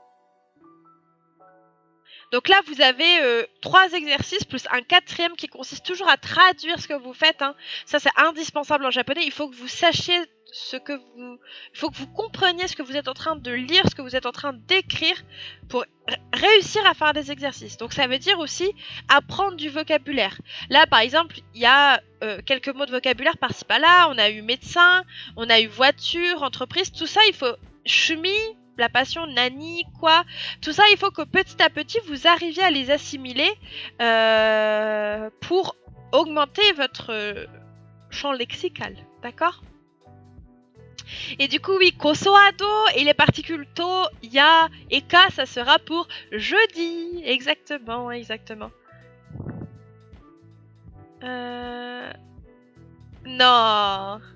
Donc là, vous avez euh, trois exercices plus un quatrième qui consiste toujours à traduire ce que vous faites. Hein. Ça, c'est indispensable en japonais. Il faut que vous sachiez ce que vous... Il faut que vous compreniez ce que vous êtes en train de lire, ce que vous êtes en train d'écrire pour réussir à faire des exercices. Donc ça veut dire aussi apprendre du vocabulaire. Là, par exemple, il y a euh, quelques mots de vocabulaire par-ci par-là. On a eu médecin, on a eu voiture, entreprise. Tout ça, il faut... Shumi, la passion, nani, quoi. Tout ça, il faut que petit à petit, vous arriviez à les assimiler euh, pour augmenter votre champ lexical. D'accord? Et du coup, oui, kosoado et les particules to, ya et ka, ça sera pour jeudi. Exactement, exactement. Euh... Non.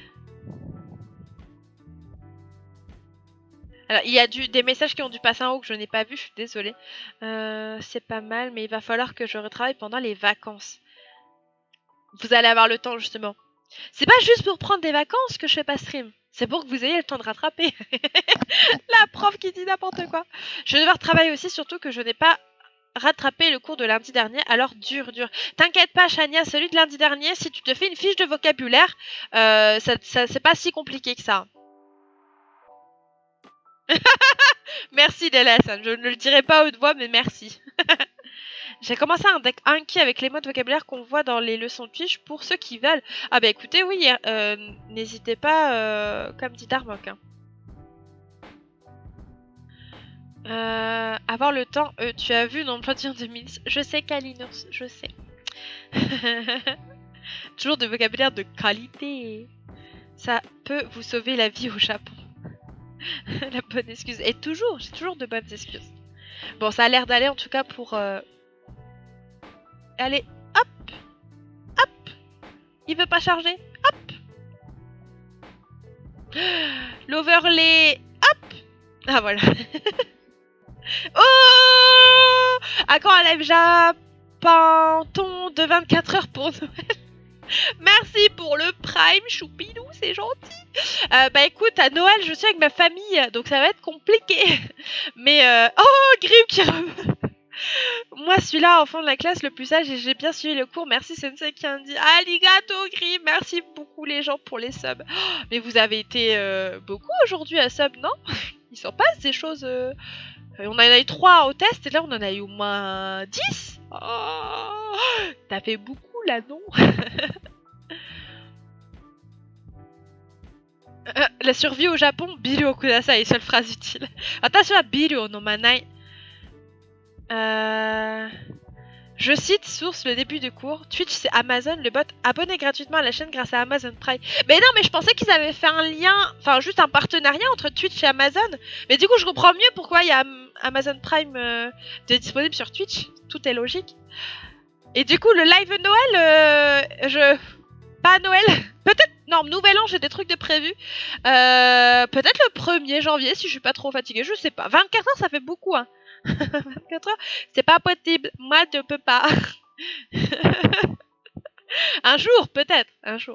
Alors, il y a du, des messages qui ont dû passer en haut que je n'ai pas vu, je suis désolée. Euh, c'est pas mal, mais il va falloir que je retravaille pendant les vacances. Vous allez avoir le temps, justement. C'est pas juste pour prendre des vacances que je fais pas stream. C'est pour que vous ayez le temps de rattraper. La prof qui dit n'importe quoi. Je vais devoir travailler aussi, surtout que je n'ai pas rattrapé le cours de lundi dernier. Alors, dur, dur. T'inquiète pas, Chania, celui de lundi dernier, si tu te fais une fiche de vocabulaire, euh, ça, ça, c'est pas si compliqué que ça. Merci Délaisse, je ne le dirai pas à haute voix, mais merci. J'ai commencé un deck Anki avec les mots de vocabulaire qu'on voit dans les leçons Twitch pour ceux qui veulent. Ah bah écoutez, oui, euh, n'hésitez pas, euh, comme dit Darmok. Hein. Euh, avoir le temps, euh, tu as vu non Plantillon deux mille. Je sais Kalinos, je sais. Toujours de vocabulaire de qualité. Ça peut vous sauver la vie au Japon. La bonne excuse. Et toujours, j'ai toujours de bonnes excuses. Bon, ça a l'air d'aller en tout cas pour... Euh... Allez, hop, hop. Il veut pas charger, hop. L'overlay, hop. Ah voilà. Oh, à quand un live Japon de vingt-quatre heures pour Noël? Merci pour le Prime, Choupinou, c'est gentil. Euh, bah écoute, à Noël, je suis avec ma famille, donc ça va être compliqué. Mais euh... oh, Grim qui re... Moi, celui-là, enfant de la classe, le plus sage, et j'ai bien suivi le cours. Merci Sensei qui a dit Arigato, Grim. Merci beaucoup les gens pour les subs. Oh, mais vous avez été euh, beaucoup aujourd'hui à sub, non? Il s'en passe des choses. Euh... On en a eu trois au test, et là on en a eu au moins dix. Oh, t'as fait beaucoup là, non? euh, La survie au Japon, Biru Kudasai, seule phrase utile. Attention à Biru no manai. Euh... Je cite source le début du cours. Twitch c'est Amazon, le bot abonné gratuitement à la chaîne grâce à Amazon Prime. Mais non, mais je pensais qu'ils avaient fait un lien, enfin juste un partenariat entre Twitch et Amazon. Mais du coup je comprends mieux pourquoi il y a Amazon Prime euh, de disponible sur Twitch. Tout est logique. Et du coup le live Noël, euh, je... Pas Noël. Peut-être, non, Nouvel An j'ai des trucs de prévu. Euh, Peut-être le premier janvier si je suis pas trop fatiguée, je sais pas. vingt-quatre heures ça fait beaucoup hein. vingt-quatre heures, c'est pas possible. Moi, je peux pas. Un jour, peut-être. Un jour.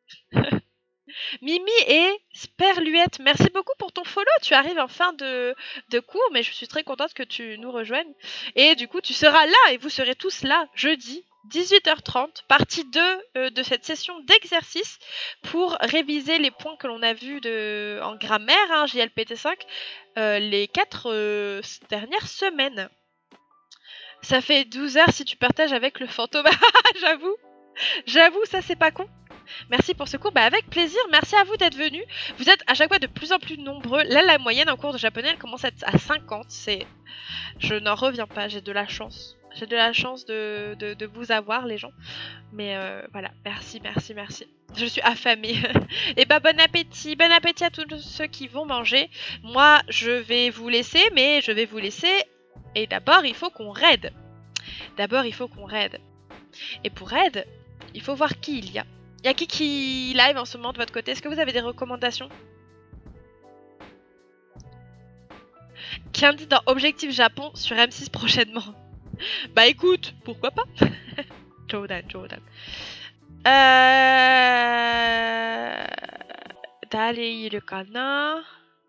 Mimi et Sperluette, merci beaucoup pour ton follow. Tu arrives en fin de, de cours, mais je suis très contente que tu nous rejoignes. Et du coup, tu seras là et vous serez tous là jeudi. dix-huit heures trente, partie deux euh, de cette session d'exercice pour réviser les points que l'on a vus de... en grammaire, hein, J L P T cinq, euh, les quatre euh, dernières semaines. Ça fait douze heures si tu partages avec le fantôme. J'avoue, j'avoue, ça c'est pas con. Merci pour ce cours, bah avec plaisir, merci à vous d'être venus. Vous êtes à chaque fois de plus en plus nombreux. Là, la moyenne en cours de japonais, elle commence à être à cinquante. C'est... Je n'en reviens pas, j'ai de la chance. J'ai de la chance de, de, de vous avoir, les gens. Mais euh, voilà, merci, merci, merci. Je suis affamée. Et bah, bon appétit. Bon appétit à tous ceux qui vont manger. Moi, je vais vous laisser, mais je vais vous laisser. Et d'abord, il faut qu'on raid. D'abord, il faut qu'on raid. Et pour raid, il faut voir qui il y a. Il y a qui qui live en ce moment de votre côté? Est-ce que vous avez des recommandations? Candy dans Objectif Japon sur M six prochainement. Bah écoute, pourquoi pas. Jordan, Jordan. Euh... D'aller le canard.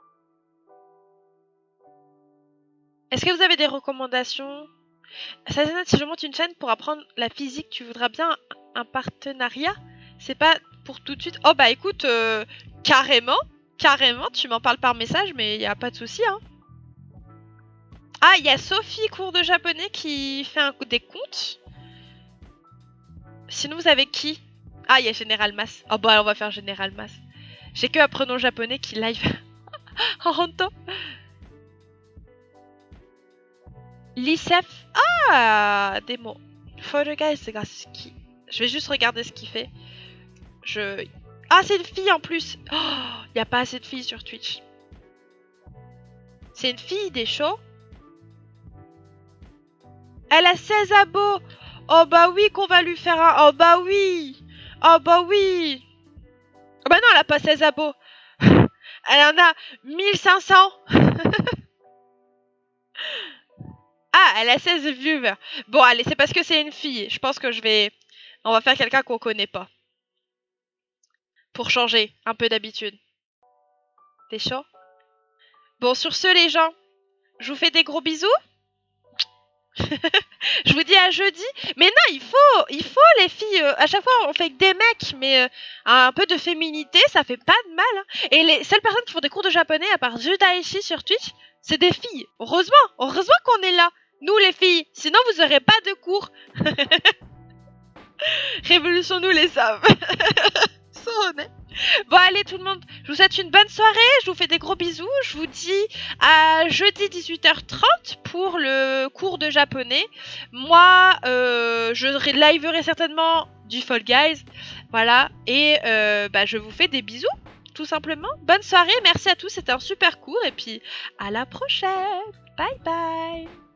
Est-ce que vous avez des recommandations? Sazana, si je monte une chaîne pour apprendre la physique, tu voudras bien un partenariat? C'est pas pour tout de suite. Oh bah écoute, euh, carrément, carrément, tu m'en parles par message, mais il y a pas de souci, hein. Ah, il y a Sophie, cours de japonais, qui fait un coup des comptes. Sinon, vous avez qui? Ah, il y a Général Mass. Oh bah on va faire Général Mass. J'ai que apprenons japonais qui live en rentrant. L'I C F. Ah, des mots. Fall Guysが好き. Je vais juste regarder ce qu'il fait. Je... Ah, c'est une fille en plus. Il oh, n'y a pas assez de filles sur Twitch. C'est une fille des shows. Elle a seize abos. Oh bah oui qu'on va lui faire un... Oh bah oui. Oh bah oui. Oh bah non, elle a pas seize abos. Elle en a mille cinq cents. Ah, elle a seize viewers. Bon, allez, c'est parce que c'est une fille. Je pense que je vais... On va faire quelqu'un qu'on connaît pas. Pour changer un peu d'habitude. T'es chaud? Bon, sur ce, les gens, je vous fais des gros bisous. Je vous dis à jeudi. Mais non, il faut, il faut les filles. Euh, à chaque fois, on fait que des mecs, mais euh, un peu de féminité, ça fait pas de mal. Hein. Et les seules personnes qui font des cours de japonais, à part Judaishi sur Twitch, c'est des filles. Heureusement, heureusement qu'on est là. Nous, les filles. Sinon, vous aurez pas de cours. Révolution, nous les hommes. Sont honnêtes. Bon, allez, tout le monde. Je vous souhaite une bonne soirée. Je vous fais des gros bisous. Je vous dis à jeudi dix-huit heures trente pour le cours de japonais. Moi, euh, je liverai certainement du Fall Guys. Voilà. Et euh, bah, je vous fais des bisous, tout simplement. Bonne soirée. Merci à tous. C'était un super cours. Et puis, à la prochaine. Bye bye.